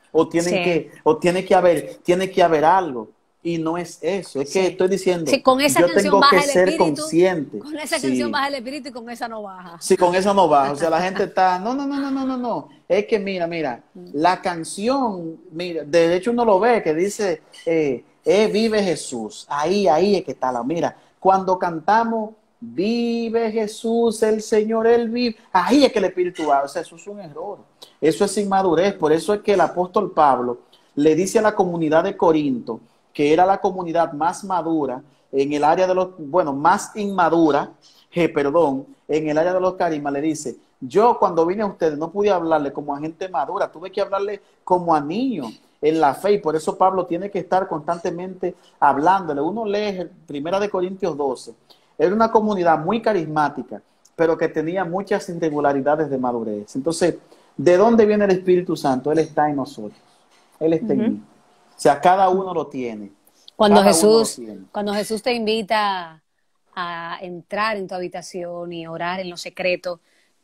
Sí. o tiene que haber algo. Y no es eso, es que Sí. estoy diciendo, Sí, con esa yo canción tengo que baja el ser espíritu, consciente. con esa canción Sí, baja el espíritu y con esa no baja. sí, con eso no baja. O sea, la gente está, no, no, no, no, no, no, no. Es que mira, la canción, mira, de hecho uno lo ve que dice, vive Jesús. Ahí es que está la, mira, cuando cantamos, vive Jesús, el Señor, Él vive, ahí es que el Espíritu va. O sea, eso es un error. Eso es inmadurez. Por eso es que el apóstol Pablo le dice a la comunidad de Corinto, que era la comunidad más madura en el área de los, bueno, más inmadura, perdón, en el área de los carismas, le dice, yo cuando vine a ustedes no pude hablarle como a gente madura, tuve que hablarle como a niños en la fe, y por eso Pablo tiene que estar constantemente hablándole. Uno lee Primera de Corintios 12, era una comunidad muy carismática, pero que tenía muchas irregularidades de madurez. Entonces, ¿de dónde viene el Espíritu Santo? Él está en nosotros, Él está en mí. O sea, cada uno lo tiene, Cuando cada uno lo Jesús, tiene. cuando Jesús te invita a entrar en tu habitación y orar en lo secreto,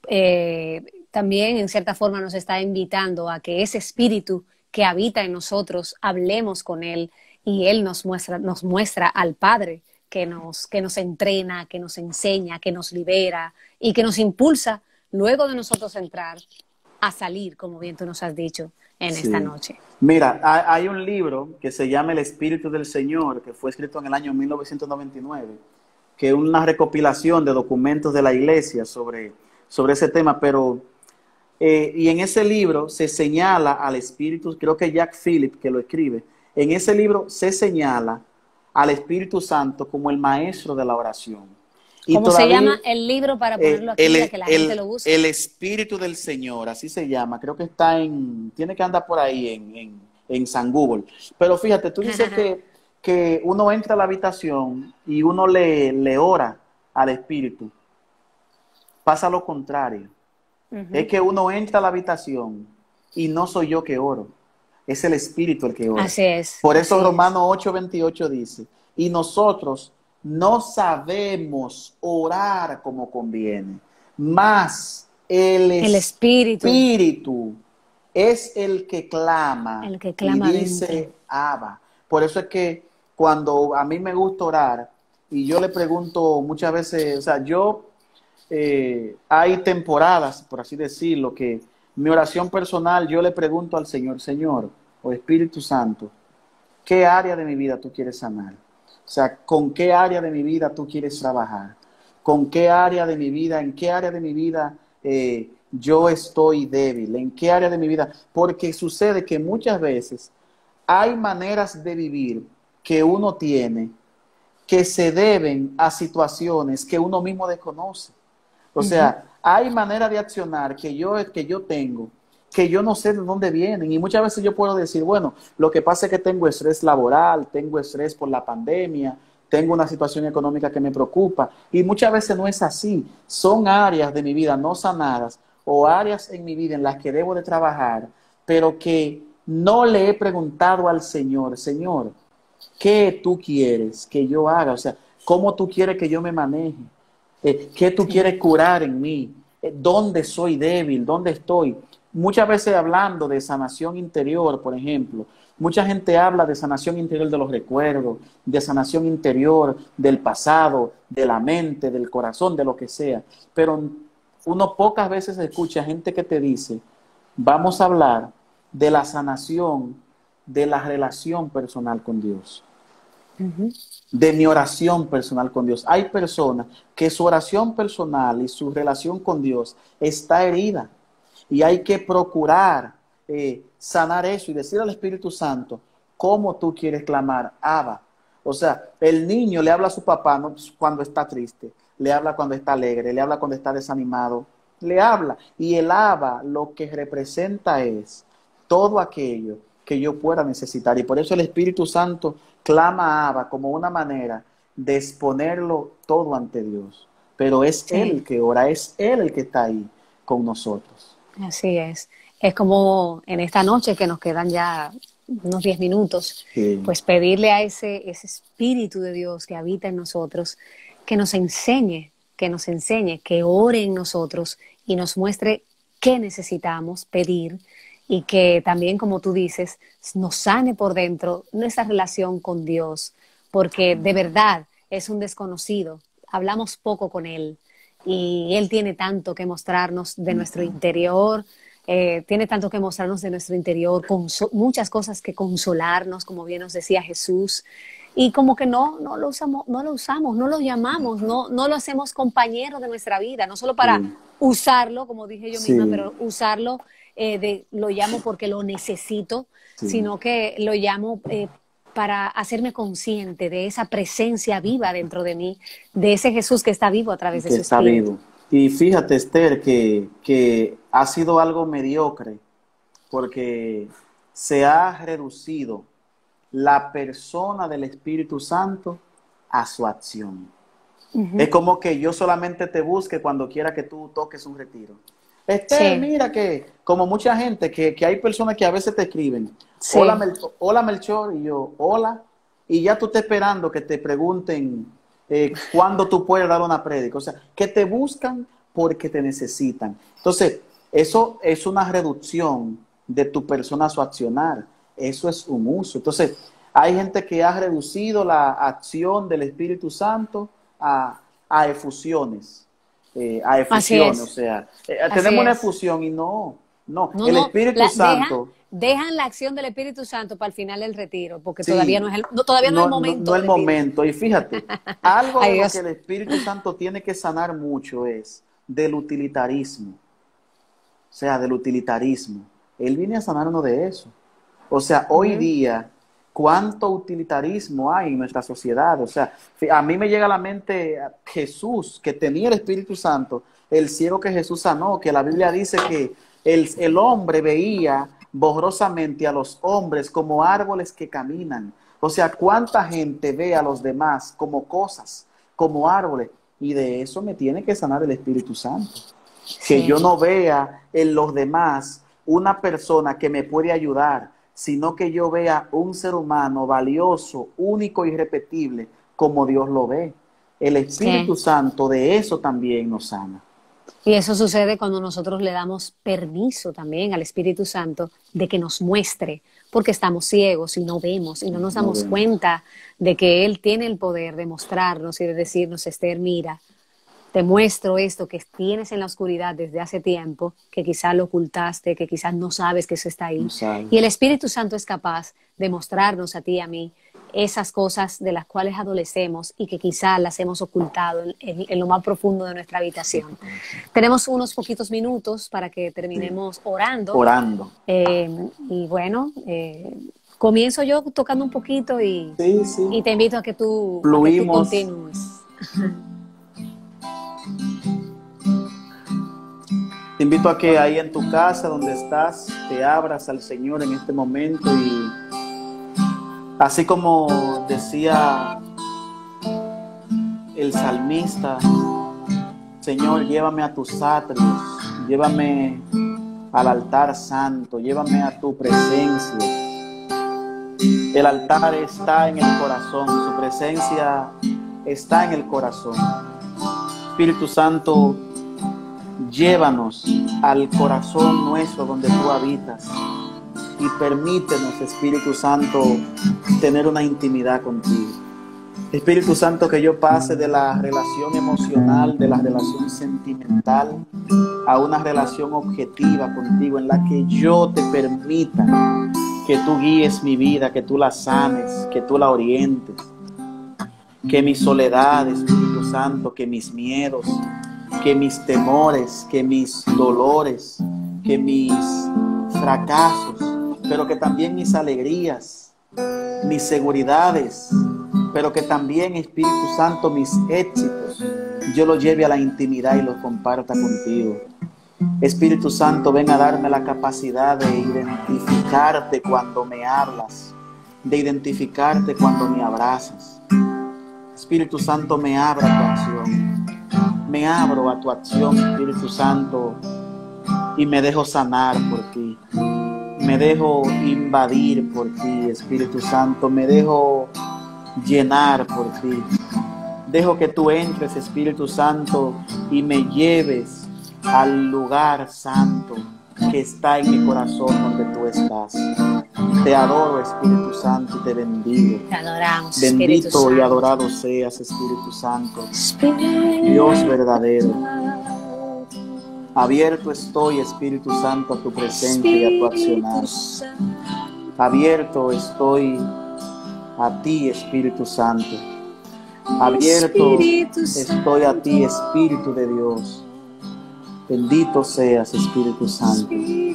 también en cierta forma nos está invitando a que ese espíritu que habita en nosotros, hablemos con él y él nos muestra al Padre que nos entrena, que nos enseña, que nos libera y que nos impulsa luego de nosotros entrar a salir, como bien tú nos has dicho en esta Sí. noche. Mira, hay un libro que se llama El Espíritu del Señor, que fue escrito en el año 1999, que es una recopilación de documentos de la iglesia sobre ese tema, pero, y en ese libro se señala al Espíritu, creo que Jack Phillip que lo escribe, en ese libro se señala al Espíritu Santo como el maestro de la oración. Y ¿Cómo se todavía llama el libro para ponerlo aquí, a que la gente lo el busque? Espíritu del Señor, así se llama, creo que está tiene que andar por ahí en San Google. Pero fíjate, tú dices que uno entra a la habitación y uno le ora al Espíritu. Pasa lo contrario. Es Ujú. que uno entra a la habitación y no soy yo que oro, es el Espíritu el que ora. Así es, Por eso así es. Romanos 8:28 dice, y nosotros no sabemos orar como conviene, mas el El espíritu, Espíritu es el el que y clama dice, dentro. Abba. Por eso es que cuando a mí me gusta orar y yo le pregunto muchas veces, o sea, hay temporadas, por así decirlo, que mi oración personal yo le pregunto al Señor, Señor, o Espíritu Santo, ¿qué área de mi vida tú quieres sanar? O sea, ¿con qué área de mi vida tú quieres trabajar? ¿Con qué área de mi vida, en qué área de mi vida yo estoy débil? ¿En qué área de mi vida? Porque sucede que muchas veces hay maneras de vivir que uno tiene que se deben a situaciones que uno mismo desconoce. O Ujú. sea, hay manera de accionar que yo tengo, que yo no sé de dónde vienen. Y muchas veces yo puedo decir, bueno, lo que pasa es que tengo estrés laboral, tengo estrés por la pandemia, tengo una situación económica que me preocupa. Y muchas veces no es así. Son áreas de mi vida no sanadas o áreas en mi vida en las que debo de trabajar, pero que no le he preguntado al Señor, Señor, ¿qué tú quieres que yo haga? O sea, ¿cómo tú quieres que yo me maneje? ¿Qué tú Sí. quieres curar en mí? ¿Dónde soy débil? ¿Dónde estoy? Muchas veces hablando de sanación interior, por ejemplo, mucha gente habla de sanación interior de los recuerdos, de sanación interior del pasado, de la mente, del corazón, de lo que sea. Pero uno pocas veces escucha gente que te dice, vamos a hablar de la sanación de la relación personal con Dios, Ujú. de mi oración personal con Dios. Hay personas que su oración personal y su relación con Dios está herida y hay que procurar sanar eso y decir al Espíritu Santo cómo tú quieres clamar, Abba. O sea, el niño le habla a su papá, ¿no?, cuando está triste, le habla cuando está alegre, le habla cuando está desanimado, le habla. Y el Abba lo que representa es todo aquello que yo pueda necesitar. Y por eso el Espíritu Santo clama a Abba como una manera de exponerlo todo ante Dios. Pero es Él el Sí, que ora, es Él el que está ahí con nosotros. así es. Es como en esta noche que nos quedan ya unos 10 minutos, Sí, pues pedirle a ese Espíritu de Dios que habita en nosotros, que nos enseñe, que ore en nosotros y nos muestre qué necesitamos pedir y que también, como tú dices, nos sane por dentro nuestra relación con Dios, porque de verdad es un desconocido, hablamos poco con Él y Él tiene tanto que mostrarnos de nuestro interior, tiene tanto que mostrarnos de nuestro interior, muchas cosas que consolarnos, como bien nos decía Jesús, y como que no lo usamos, no lo llamamos, no lo hacemos compañero de nuestra vida, no solo para Sí, usarlo, como dije yo misma, sí, pero usarlo, lo llamo porque lo necesito, sí. sino que lo llamo para hacerme consciente de esa presencia viva dentro de mí, de ese Jesús que está vivo a través de Que su está Espíritu. vivo. Y fíjate, Esther, que ha sido algo mediocre porque se ha reducido la persona del Espíritu Santo a su acción. Es Ujú. como que yo solamente te busque cuando quiera que tú toques un retiro. Esther, Sí, mira que, como mucha gente, que hay personas que a veces te escriben, hola, sí, hola Melchor, y yo, hola, y ya tú estás esperando que te pregunten cuándo tú puedes dar una prédica. O sea, que te buscan porque te necesitan. Entonces, eso es una reducción de tu persona a su accionar. Eso es un uso. Entonces, hay gente que ha reducido la acción del Espíritu Santo a efusiones, así o es, sea, así tenemos una es. efusión y no, No, el no, Espíritu Santo, dejan la acción del Espíritu Santo para el final del retiro, porque todavía sí, no es todavía no es el no momento el de retiro. momento. Y fíjate, algo Ay de lo que Dios. el Espíritu Santo tiene que sanar mucho es del utilitarismo, o sea, del utilitarismo. Él viene a sanarnos de eso. O sea, hoy Ujú. día, ¿cuánto utilitarismo hay en nuestra sociedad? O sea, a mí me llega a la mente Jesús, que tenía el Espíritu Santo, el ciego que Jesús sanó, que la Biblia dice que el hombre veía borrosamente a los hombres como árboles que caminan. O sea, ¿cuánta gente ve a los demás como cosas, como árboles? Y de eso me tiene que sanar el Espíritu Santo. Que yo Sí, no vea en los demás una persona que me puede ayudar, sino que yo vea un ser humano valioso, único y irrepetible, como Dios lo ve. El Espíritu sí. Santo de eso también nos sana. Y eso sucede cuando nosotros le damos permiso también al Espíritu Santo de que nos muestre, porque estamos ciegos y no vemos y no nos No damos vemos. cuenta de que Él tiene el poder de mostrarnos y de decirnos, Esther, mira, te muestro esto que tienes en la oscuridad desde hace tiempo, que quizás lo ocultaste, que quizás no sabes que eso está No ahí. sabe. Y el Espíritu Santo es capaz de mostrarnos a ti y a mí esas cosas de las cuales adolecemos y que quizás las hemos ocultado en lo más profundo de nuestra habitación. Tenemos unos poquitos minutos para que Sí. terminemos orando. Orando. Y bueno, comienzo yo tocando un poquito Sí, sí. y te invito a que tú Fluimos. continúes. Te invito a que ahí en tu casa donde estás, te abras al Señor en este momento y así como decía el salmista, Señor, llévame a tus atrios, llévame al altar santo, llévame a tu presencia. El altar está en el corazón, su presencia está en el corazón. Espíritu Santo, llévanos al corazón nuestro donde tú habitas y permítenos, Espíritu Santo, tener una intimidad contigo. Espíritu Santo, que yo pase de la relación emocional, de la relación sentimental, a una relación objetiva contigo, en la que yo te permita que tú guíes mi vida, que tú la sanes, que tú la orientes, que mi soledad, Espíritu Santo, que mis miedos, que mis temores, que mis dolores, que mis fracasos, pero que también mis alegrías, mis seguridades, pero que también, Espíritu Santo, mis éxitos, yo los lleve a la intimidad y los comparta contigo. Espíritu Santo, ven a darme la capacidad de identificarte cuando me hablas, de identificarte cuando me abrazas. Espíritu Santo, me abro a tu acción. Me abro a tu acción, Espíritu Santo, y me dejo sanar por ti. Me dejo invadir por ti, Espíritu Santo. Me dejo llenar por ti. Dejo que tú entres, Espíritu Santo, y me lleves al lugar santo, que está en mi corazón donde tú estás. Te adoro, Espíritu Santo, y te bendigo. Te adoramos, Espíritu Bendito Santo. y adorado seas, Espíritu Santo, Dios verdadero. Abierto estoy, Espíritu Santo, a tu presencia y a tu accionar. Abierto estoy a ti, Espíritu Santo. Abierto estoy a ti, Espíritu de Dios. Bendito seas, Espíritu Santo.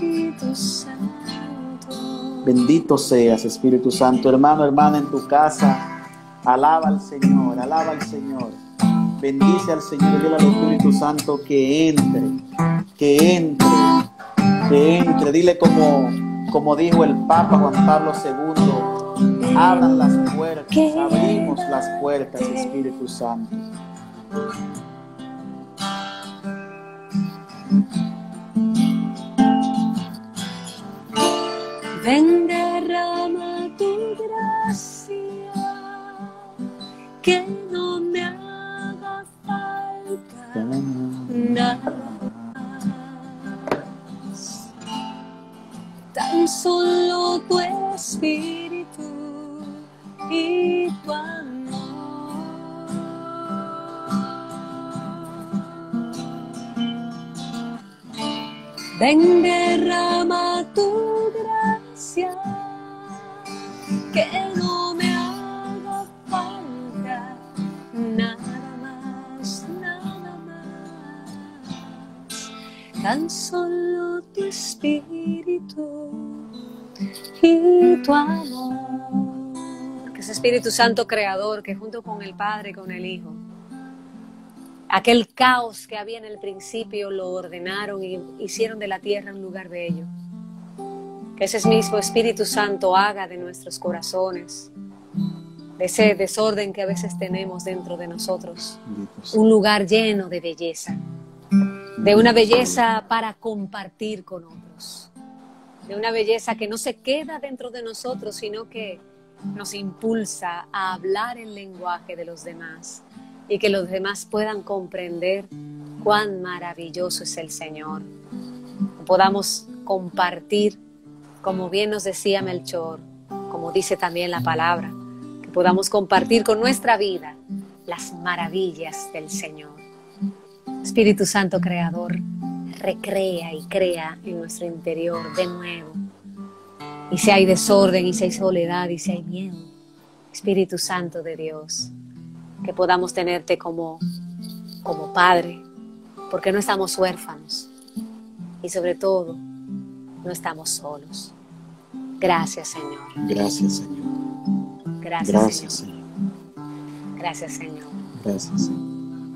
Bendito seas, Espíritu Santo. Hermano, hermana, en tu casa, alaba al Señor, alaba al Señor. Bendice al Señor y dile al Espíritu Santo que entre, que entre, que entre. Dile como dijo el Papa Juan Pablo II, abran las puertas, abrimos las puertas, Espíritu Santo. Ven, derrama tu gracia, que no me haga falta nada más. Tan solo tu espíritu y tu amor. Ven, derrama tu gracia, que no me haga falta nada más, nada más. Tan solo tu espíritu y tu amor. Que ese Espíritu Santo creador, que junto con el Padre y con el Hijo, aquel caos que había en el principio lo ordenaron y hicieron de la tierra un lugar bello. Que ese mismo Espíritu Santo haga de nuestros corazones, de ese desorden que a veces tenemos dentro de nosotros, un lugar lleno de belleza, de una belleza para compartir con otros, de una belleza que no se queda dentro de nosotros, sino que nos impulsa a hablar el lenguaje de los demás y que los demás puedan comprender cuán maravilloso es el Señor. Podamos compartir, como bien nos decía Melchor, como dice también la palabra, que podamos compartir con nuestra vida las maravillas del Señor. Espíritu Santo Creador, recrea y crea en nuestro interior de nuevo. Y si hay desorden, y si hay soledad, y si hay miedo, Espíritu Santo de Dios, que podamos tenerte como Padre, porque no estamos huérfanos y sobre todo no estamos solos. Gracias, Señor. Gracias, Señor. Gracias, Señor. Gracias, Señor. Gracias, Señor.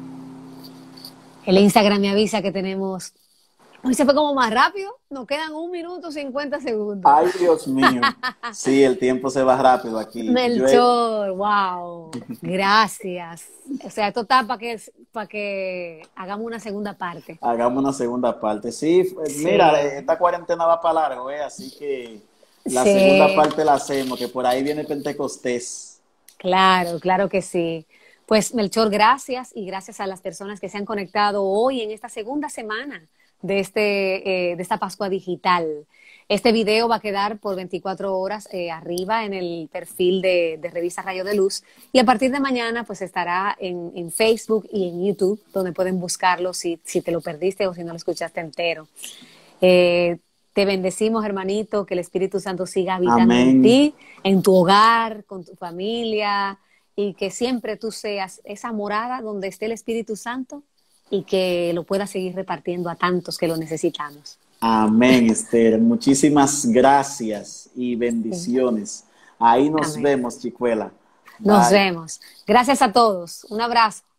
El Instagram me avisa que tenemos... Hoy se fue como más rápido, nos quedan 1 minuto 50 segundos. Ay, Dios mío. Sí, el tiempo se va rápido aquí. Melchor, wow. Gracias. O sea, esto está para que hagamos una segunda parte. Hagamos una segunda parte. Sí, Sí. Mira, esta cuarentena va para largo, así que la Sí. segunda parte la hacemos, que por ahí viene Pentecostés. Claro, claro que sí. Pues Melchor, gracias y gracias a las personas que se han conectado hoy en esta segunda semana de esta Pascua Digital. Este video va a quedar por 24 horas arriba en el perfil de Revista Rayo de Luz y a partir de mañana pues estará en Facebook y en YouTube, donde pueden buscarlo si te lo perdiste o si no lo escuchaste entero. Te bendecimos, hermanito, que el Espíritu Santo siga habitando Amén. en ti, en tu hogar, con tu familia, y que siempre tú seas esa morada donde esté el Espíritu Santo y que lo puedas seguir repartiendo a tantos que lo necesitamos. Amén, Esther. Muchísimas gracias y bendiciones. Ahí nos Amén. vemos, Chicuela. Nos Bye. vemos. Gracias a todos. Un abrazo.